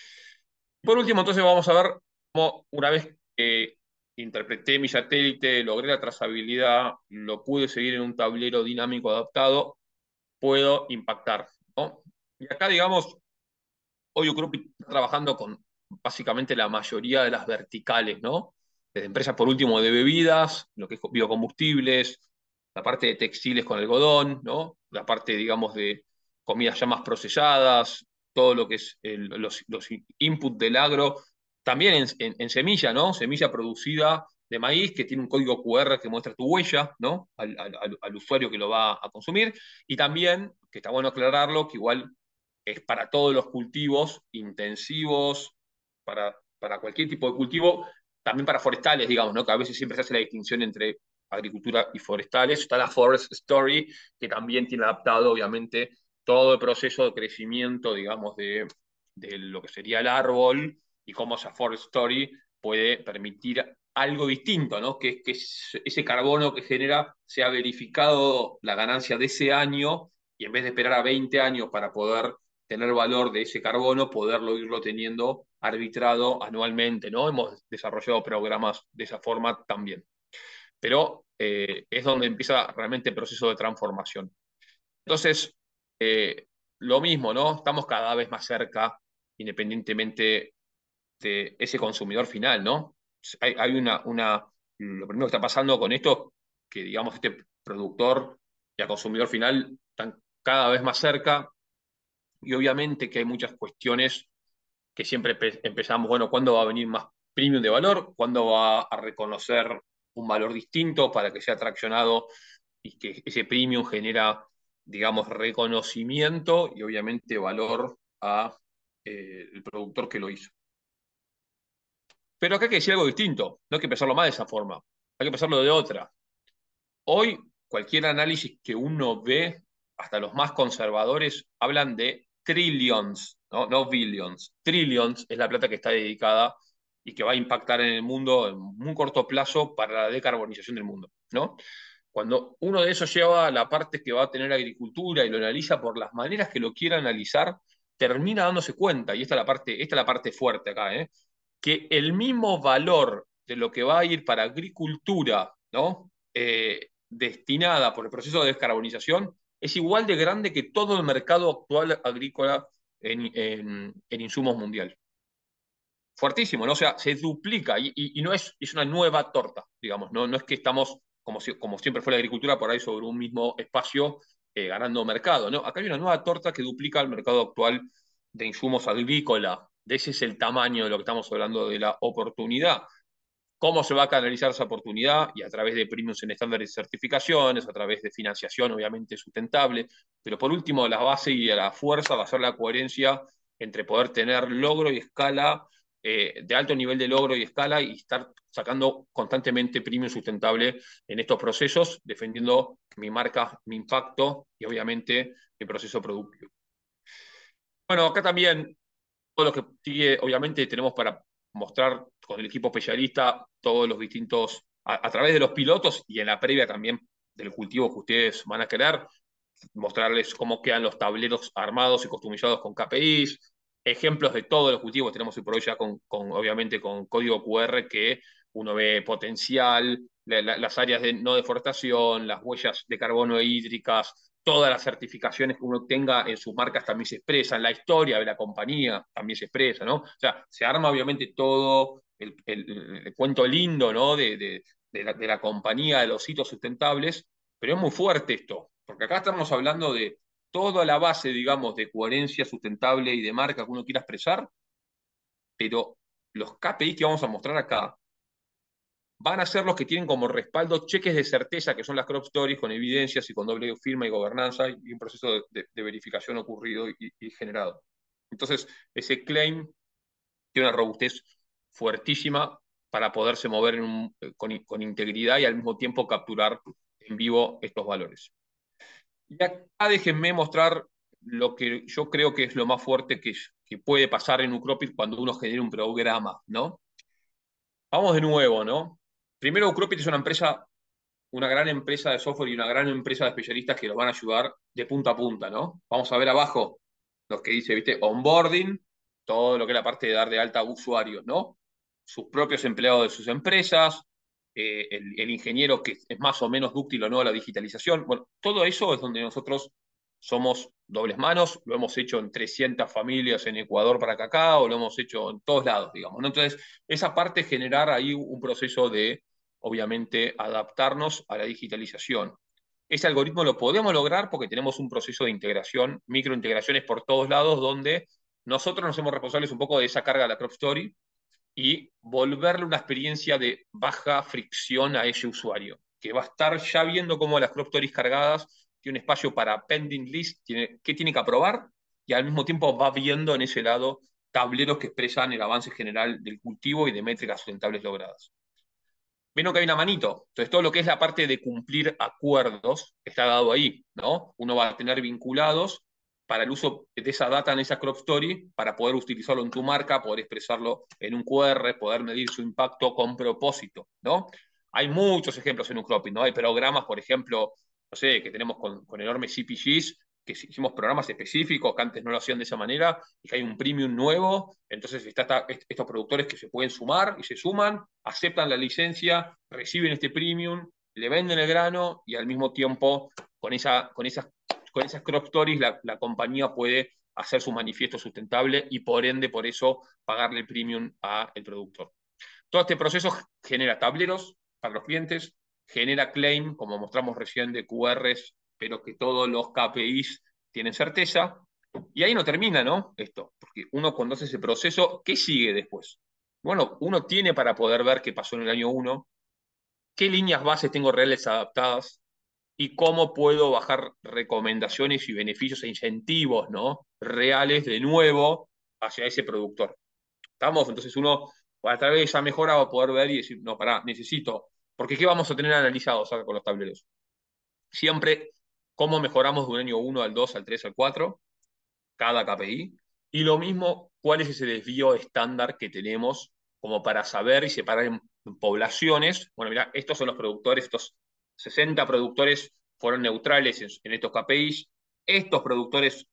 Speaker 3: Por último, entonces vamos a ver cómo una vez que interpreté mi satélite, logré la trazabilidad, lo pude seguir en un tablero dinámico adaptado, puedo impactar, ¿no? Y acá, digamos, hoy Ucropit está trabajando con básicamente la mayoría de las verticales, ¿no? Desde empresas, por último, de bebidas, lo que es biocombustibles, la parte de textiles con algodón, ¿no? La parte, digamos, de comidas ya más procesadas, todo lo que es el, los, los inputs del agro, también en, en, en, semilla, ¿no? Semilla producida de maíz que tiene un código Q R que muestra tu huella, ¿no? Al, al, al usuario que lo va a consumir. Y también, que está bueno aclararlo, que igual es para todos los cultivos intensivos, para, para cualquier tipo de cultivo, también para forestales, digamos, ¿no? Que a veces siempre se hace la distinción entre agricultura y forestales. Está la Forest Story, que también tiene adaptado, obviamente, todo el proceso de crecimiento, digamos, de, de lo que sería el árbol y cómo esa Forest Story puede permitir algo distinto, ¿no? Que, que ese carbono que genera sea verificado la ganancia de ese año y en vez de esperar a veinte años para poder tener valor de ese carbono, poderlo irlo teniendo arbitrado anualmente, ¿no? Hemos desarrollado programas de esa forma también. Pero eh, es donde empieza realmente el proceso de transformación. Entonces, eh, lo mismo, ¿no? Estamos cada vez más cerca, independientemente de ese consumidor final, ¿no? hay, hay una, una, lo primero que está pasando con esto, que digamos este productor y al consumidor final están cada vez más cerca, y obviamente que hay muchas cuestiones que siempre empezamos, bueno, ¿cuándo va a venir más premium de valor? ¿Cuándo va a reconocer un valor distinto para que sea traccionado y que ese premium genera, digamos, reconocimiento y obviamente valor a eh, el productor que lo hizo? Pero acá hay que decir algo distinto, no hay que pensarlo más de esa forma, hay que pensarlo de otra. Hoy, cualquier análisis que uno ve, hasta los más conservadores, hablan de trillions, ¿no? No billions. Trillions es la plata que está dedicada y que va a impactar en el mundo en muy corto plazo para la decarbonización del mundo, ¿no? Cuando uno de esos lleva la parte que va a tener agricultura y lo analiza por las maneras que lo quiera analizar, termina dándose cuenta, y esta es la parte, esta es la parte fuerte acá, ¿eh? Que el mismo valor de lo que va a ir para agricultura, ¿no? Eh, destinada por el proceso de descarbonización es igual de grande que todo el mercado actual agrícola en, en, en insumos mundial. Fuertísimo, ¿no? O sea, se duplica y, y, y no es, es una nueva torta, digamos, ¿no? No es que estamos, como, si, como siempre fue la agricultura, por ahí sobre un mismo espacio eh, ganando mercado, ¿no? Acá hay una nueva torta que duplica el mercado actual de insumos agrícola. De ese es el tamaño de lo que estamos hablando de la oportunidad. ¿Cómo se va a canalizar esa oportunidad? Y a través de premios en estándares y certificaciones, a través de financiación obviamente sustentable, pero por último la base y la fuerza va a ser la coherencia entre poder tener logro y escala, eh, de alto nivel de logro y escala, y estar sacando constantemente premium sustentable en estos procesos, defendiendo mi marca, mi impacto y obviamente mi proceso productivo. Bueno, acá también todo lo que sigue, obviamente tenemos para mostrar con el equipo especialista todos los distintos, a, a través de los pilotos y en la previa también del cultivo que ustedes van a querer, mostrarles cómo quedan los tableros armados y customizados con K P Is, ejemplos de todos los cultivos, tenemos el por hoy ya con, con, obviamente con código Q R que uno ve potencial, la, la, las áreas de no deforestación, las huellas de carbono e hídricas, todas las certificaciones que uno tenga en sus marcas también se expresan, la historia de la compañía también se expresa, ¿no? O sea, se arma obviamente todo el, el, el cuento lindo, ¿no? De, de, de, la, de la compañía, de los hitos sustentables, pero es muy fuerte esto, porque acá estamos hablando de toda la base, digamos, de coherencia sustentable y de marca que uno quiera expresar, pero los K P I que vamos a mostrar acá van a ser los que tienen como respaldo cheques de certeza, que son las crop stories con evidencias y con doble firma y gobernanza y un proceso de, de, de verificación ocurrido y, y generado. Entonces, ese claim tiene una robustez fuertísima para poderse mover en un, con, con integridad y al mismo tiempo capturar en vivo estos valores. Y acá déjenme mostrar lo que yo creo que es lo más fuerte que, que puede pasar en Ucropit cuando uno genera un programa, ¿no? Vamos de nuevo, ¿no? Primero, Ucropit es una empresa, una gran empresa de software y una gran empresa de especialistas que los van a ayudar de punta a punta, ¿no? Vamos a ver abajo los que dice, ¿viste? Onboarding, todo lo que es la parte de dar de alta a usuarios, ¿no? Sus propios empleados de sus empresas, eh, el, el ingeniero que es más o menos dúctil o no a la digitalización. Bueno, todo eso es donde nosotros somos dobles manos, lo hemos hecho en trescientas familias en Ecuador para cacao, lo hemos hecho en todos lados, digamos, ¿no? Entonces, esa parte generar ahí un proceso de, obviamente, adaptarnos a la digitalización. Ese algoritmo lo podemos lograr porque tenemos un proceso de integración, microintegraciones por todos lados, donde nosotros nos hacemos responsables un poco de esa carga de la crop story y volverle una experiencia de baja fricción a ese usuario, que va a estar ya viendo cómo las crop stories cargadas tiene un espacio para pending list, tiene, qué tiene que aprobar, y al mismo tiempo va viendo en ese lado tableros que expresan el avance general del cultivo y de métricas sustentables logradas. Vieron que hay una manito. Entonces, todo lo que es la parte de cumplir acuerdos está dado ahí, ¿no? Uno va a tener vinculados para el uso de esa data en esa crop story, para poder utilizarlo en tu marca, poder expresarlo en un Q R, poder medir su impacto con propósito, ¿no? Hay muchos ejemplos en Ucropit, ¿no? Hay programas, por ejemplo, no sé, que tenemos con, con enormes C P Gs, que hicimos programas específicos que antes no lo hacían de esa manera, y que hay un premium nuevo, entonces está, está estos productores que se pueden sumar y se suman, aceptan la licencia, reciben este premium, le venden el grano y al mismo tiempo con, esa, con, esas, con esas crop stories la, la compañía puede hacer su manifiesto sustentable y por ende por eso pagarle el premium al productor. todo este proceso genera tableros para los clientes, genera claim, como mostramos recién, de Q Rs, pero que todos los K P Is tienen certeza. Y ahí no termina, ¿no? Esto, porque uno cuando hace ese proceso, ¿qué sigue después? Bueno, uno tiene para poder ver qué pasó en el año uno, qué líneas bases tengo reales adaptadas y cómo puedo bajar recomendaciones y beneficios e incentivos, ¿no? Reales de nuevo hacia ese productor. ¿Estamos? Entonces uno a través de esa mejora va a poder ver y decir, no, pará, necesito, porque ¿qué vamos a tener analizados acá con los tableros? Siempre cómo mejoramos de un año uno al dos, al tres, al cuatro, cada K P I, y lo mismo, cuál es ese desvío estándar que tenemos como para saber y separar en, en poblaciones. Bueno, mira, estos son los productores, estos sesenta productores fueron neutrales en, en estos K P Is, estos productores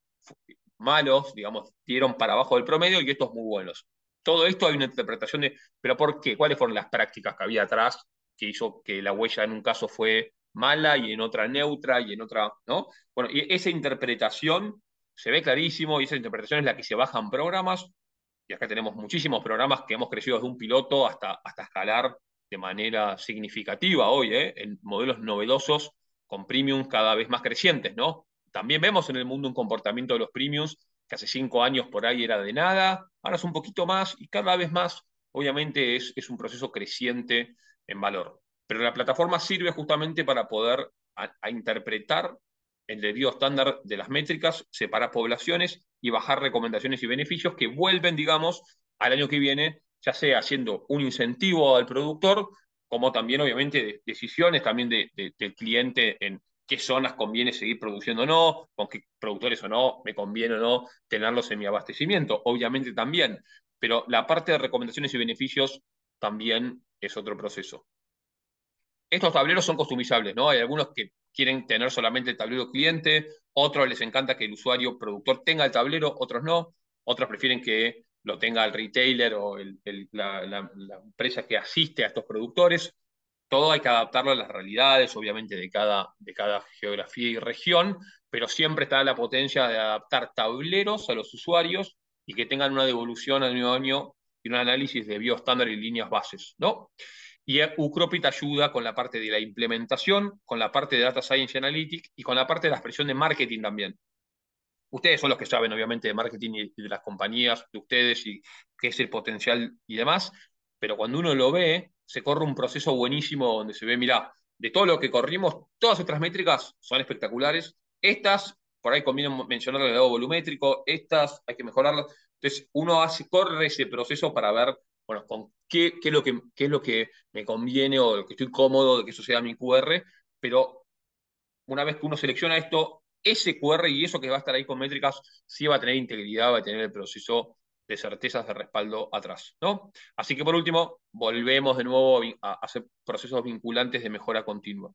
Speaker 3: malos, digamos, dieron para abajo del promedio y estos muy buenos. Todo esto hay una interpretación de, pero ¿por qué? ¿Cuáles fueron las prácticas que había atrás que hizo que la huella en un caso fue mala y en otra neutra y en otra, ¿no? Bueno, y esa interpretación se ve clarísimo y esa interpretación es la que se bajan programas, y acá tenemos muchísimos programas que hemos crecido desde un piloto hasta, hasta escalar de manera significativa hoy, ¿eh? En modelos novedosos con premiums cada vez más crecientes, ¿no? También vemos en el mundo un comportamiento de los premiums que hace cinco años por ahí era de nada, ahora es un poquito más y cada vez más, obviamente, es, es un proceso creciente en valor. Pero la plataforma sirve justamente para poder a, a interpretar el debido estándar de las métricas, separar poblaciones y bajar recomendaciones y beneficios que vuelven, digamos, al año que viene, ya sea haciendo un incentivo al productor, como también, obviamente, de, decisiones también de, de, del cliente en qué zonas conviene seguir produciendo o no, con qué productores o no, me conviene o no tenerlos en mi abastecimiento, obviamente también, pero la parte de recomendaciones y beneficios también es otro proceso. Estos tableros son customizables, ¿no? Hay algunos que quieren tener solamente el tablero cliente, otros les encanta que el usuario productor tenga el tablero, otros no, otros prefieren que lo tenga el retailer o el, el, la, la, la empresa que asiste a estos productores. Todo hay que adaptarlo a las realidades, obviamente, de cada, de cada geografía y región, pero siempre está la potencia de adaptar tableros a los usuarios y que tengan una devolución al nuevo año y un análisis de bioestándar y líneas bases, ¿no? Y Ucropit ayuda con la parte de la implementación, con la parte de Data Science y Analytics y con la parte de la expresión de marketing también. Ustedes son los que saben, obviamente, de marketing y de las compañías de ustedes y qué es el potencial y demás, pero cuando uno lo ve, se corre un proceso buenísimo donde se ve, mira, de todo lo que corrimos, todas otras métricas son espectaculares. Estas, por ahí conviene mencionar el lado volumétrico, estas hay que mejorarlas. Entonces, uno hace, corre ese proceso para ver, bueno, con qué, qué, es lo que, qué es lo que me conviene o lo que estoy cómodo de que eso sea mi Q R, pero una vez que uno selecciona esto, ese Q R y eso que va a estar ahí con métricas, sí va a tener integridad, va a tener el proceso de certezas de respaldo atrás, ¿no? Así que por último, volvemos de nuevo a hacer procesos vinculantes de mejora continua.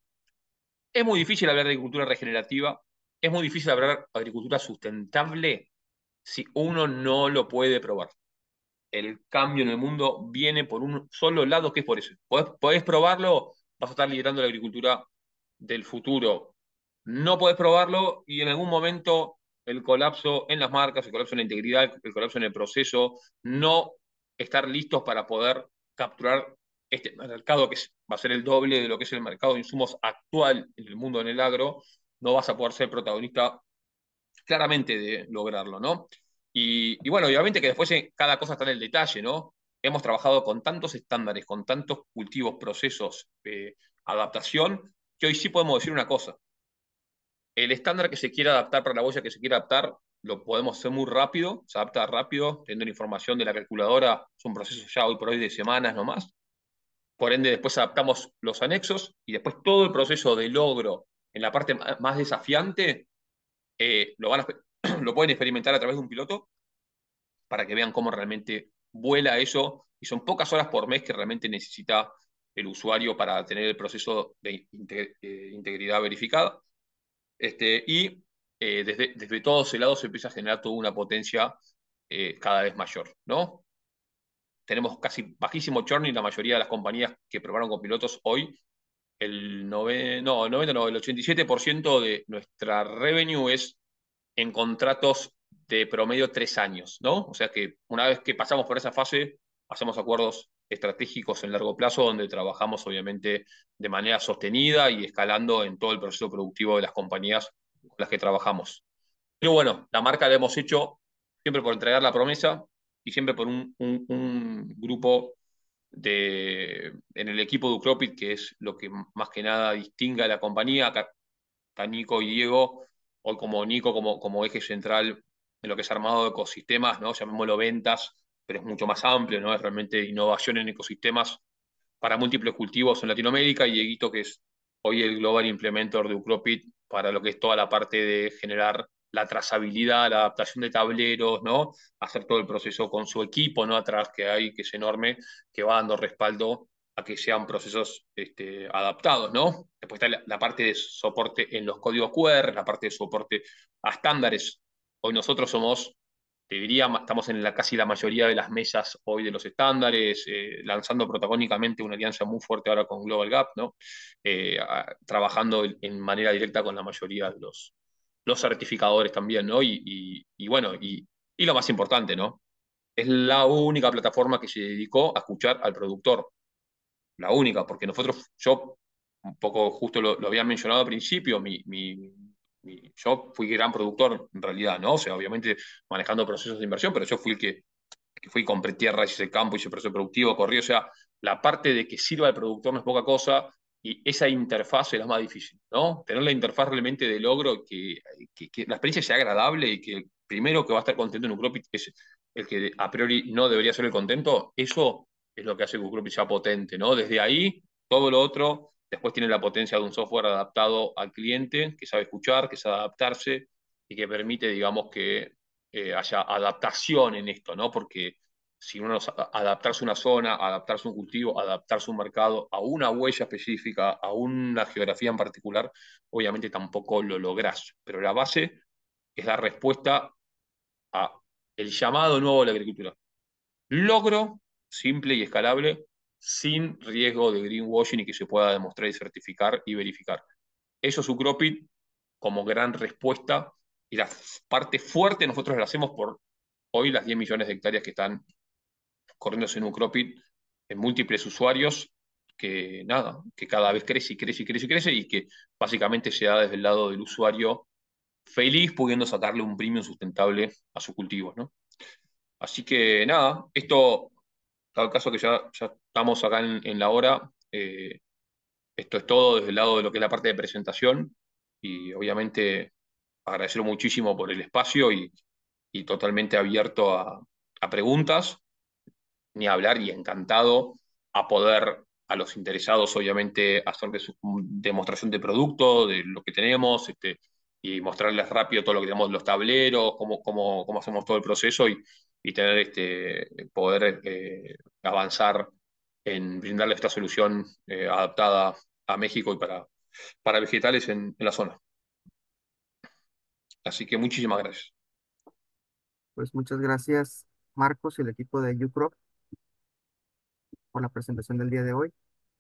Speaker 3: Es muy difícil hablar de agricultura regenerativa, es muy difícil hablar de agricultura sustentable si uno no lo puede probar. El cambio en el mundo viene por un solo lado, que es por eso. Podés, podés probarlo, vas a estar liderando la agricultura del futuro. No podés probarlo y en algún momento el colapso en las marcas, el colapso en la integridad, el colapso en el proceso, no estar listos para poder capturar este mercado que va a ser el doble de lo que es el mercado de insumos actual en el mundo en el agro, no vas a poder ser protagonista claramente de lograrlo, ¿no? Y, y bueno, obviamente que después cada cosa está en el detalle, ¿no? Hemos trabajado con tantos estándares, con tantos cultivos, procesos, eh, adaptación, que hoy sí podemos decir una cosa. El estándar que se quiera adaptar para la boya que se quiera adaptar, lo podemos hacer muy rápido, se adapta rápido, teniendo la información de la calculadora, son procesos ya hoy por hoy de semanas nomás. Por ende, después adaptamos los anexos y después todo el proceso de logro en la parte más desafiante eh, lo, van a, lo pueden experimentar a través de un piloto para que vean cómo realmente vuela eso y son pocas horas por mes que realmente necesita el usuario para tener el proceso de integridad verificada. Este, y eh, desde, desde todos ese lado se empieza a generar toda una potencia eh, cada vez mayor, ¿no? Tenemos casi bajísimo churn y la mayoría de las compañías que probaron con pilotos hoy, el, noventa, no, el, noventa, no, el ochenta y siete por ciento de nuestra revenue es en contratos de promedio tres años, ¿no? O sea que una vez que pasamos por esa fase, hacemos acuerdos estratégicos en largo plazo, donde trabajamos obviamente de manera sostenida y escalando en todo el proceso productivo de las compañías con las que trabajamos. Pero bueno, la marca la hemos hecho siempre por entregar la promesa y siempre por un, un, un grupo de, en el equipo de Ucropit, que es lo que más que nada distingue a la compañía. Acá está Nico y Diego, hoy como Nico como, como eje central en lo que es armado de ecosistemas, ¿no? Llamémoslo ventas, pero es mucho más amplio, ¿no? Es realmente innovación en ecosistemas para múltiples cultivos en Latinoamérica, y Dieguito, que es hoy el Global Implementor de Ucropit para lo que es toda la parte de generar la trazabilidad, la adaptación de tableros, ¿no? Hacer todo el proceso con su equipo, ¿no? Atrás que hay, que es enorme, que va dando respaldo a que sean procesos este, adaptados, ¿no? Después está la, la parte de soporte en los códigos Q R, la parte de soporte a estándares. Hoy nosotros somos, te diría, estamos en la, casi la mayoría de las mesas hoy de los estándares, eh, lanzando protagónicamente una alianza muy fuerte ahora con Global Gap, ¿no? Eh, a, trabajando en manera directa con la mayoría de los, los certificadores también, ¿no? Y, y, y bueno, y, y lo más importante, ¿no? Es la única plataforma que se dedicó a escuchar al productor, la única, porque nosotros, yo, un poco justo lo, lo había mencionado al principio, mi, mi, mi, yo fui gran productor en realidad, ¿no? O sea, obviamente manejando procesos de inversión, pero yo fui el que, que fui, compré tierra, hice el campo, hice proceso productivo, corrí, o sea, la parte de que sirva al productor no es poca cosa, y esa interfaz es la más difícil, ¿no? Tener la interfaz realmente de logro, que, que, que la experiencia sea agradable y que el primero que va a estar contento en un Ucropit es el que a priori no debería ser el contento, eso es lo que hace que Ucropit sea potente, ¿no? Desde ahí, todo lo otro, después tiene la potencia de un software adaptado al cliente, que sabe escuchar, que sabe adaptarse y que permite, digamos, que eh, haya adaptación en esto, ¿no? Porque si uno adaptarse a una zona, adaptarse a un cultivo, adaptarse a un mercado, a una huella específica, a una geografía en particular, obviamente tampoco lo lográs. Pero la base es dar respuesta a el llamado nuevo de la agricultura. Logro simple y escalable, sin riesgo de greenwashing y que se pueda demostrar y certificar y verificar. Eso es Ucropit como gran respuesta, y la parte fuerte nosotros la hacemos por hoy las diez millones de hectáreas que están corriéndose en Ucropit, en múltiples usuarios, que nada, que cada vez crece y crece y crece y crece, y que básicamente se da desde el lado del usuario feliz pudiendo sacarle un premium sustentable a sus cultivos, ¿no? Así que nada, esto, dado el caso que ya, ya estamos acá en, en la hora, eh, esto es todo desde el lado de lo que es la parte de presentación, y obviamente agradecerlo muchísimo por el espacio, y, y totalmente abierto a, a preguntas, ni hablar, y encantado a poder a los interesados, obviamente, hacerles su demostración de producto, de lo que tenemos, este, y mostrarles rápido todo lo que tenemos, los tableros, cómo, cómo, cómo hacemos todo el proceso, y, y tener este, poder eh, avanzar en brindarles esta solución eh, adaptada a México y para, para vegetales en, en la zona. Así que muchísimas gracias.
Speaker 4: Pues muchas gracias, Marcos y el equipo de Ucrop por la presentación del día de hoy.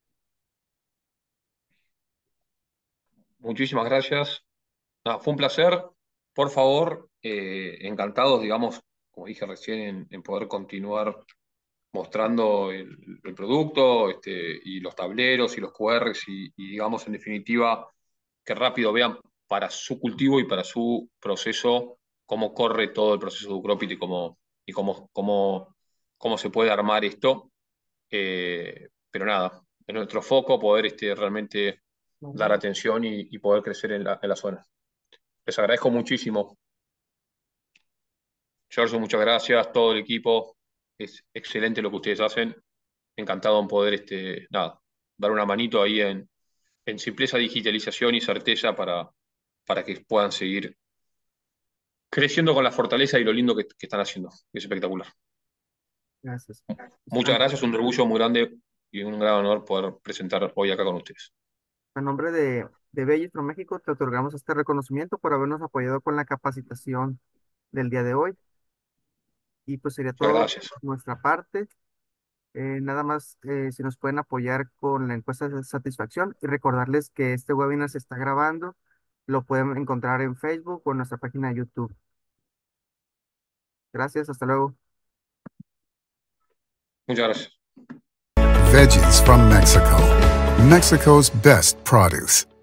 Speaker 3: Muchísimas gracias. No, fue un placer. Por favor, eh, encantados, digamos, como dije recién, en, en poder continuar mostrando el, el producto, este, y los tableros y los Q Rs, y, y, digamos, en definitiva, que rápido vean para su cultivo y para su proceso cómo corre todo el proceso de Ucropit, y cómo, y cómo, cómo, cómo se puede armar esto. Eh, pero nada, en nuestro foco poder este, realmente dar atención y, y poder crecer en la, en la zona. Les agradezco muchísimo. George, muchas gracias, todo el equipo. Es excelente lo que ustedes hacen. Encantado en poder este, nada, dar una manito ahí en, en simpleza, digitalización y certeza para, para que puedan seguir creciendo con la fortaleza y lo lindo que, que están haciendo. Es espectacular.
Speaker 4: Gracias.
Speaker 3: Muchas gracias, un orgullo muy grande y un gran honor poder presentar hoy acá con ustedes.
Speaker 4: En nombre de, de Bellis Pro México, te otorgamos este reconocimiento por habernos apoyado con la capacitación del día de hoy. Y pues sería
Speaker 3: Muchas
Speaker 4: todo
Speaker 3: gracias.
Speaker 4: por nuestra parte. Eh, nada más, eh, si nos pueden apoyar con la encuesta de satisfacción, y recordarles que este webinar se está grabando. Lo pueden encontrar en Facebook o en nuestra página de YouTube. Gracias, hasta luego.
Speaker 3: Muchas gracias.
Speaker 1: veggies from Mexico. Mexico's best produce.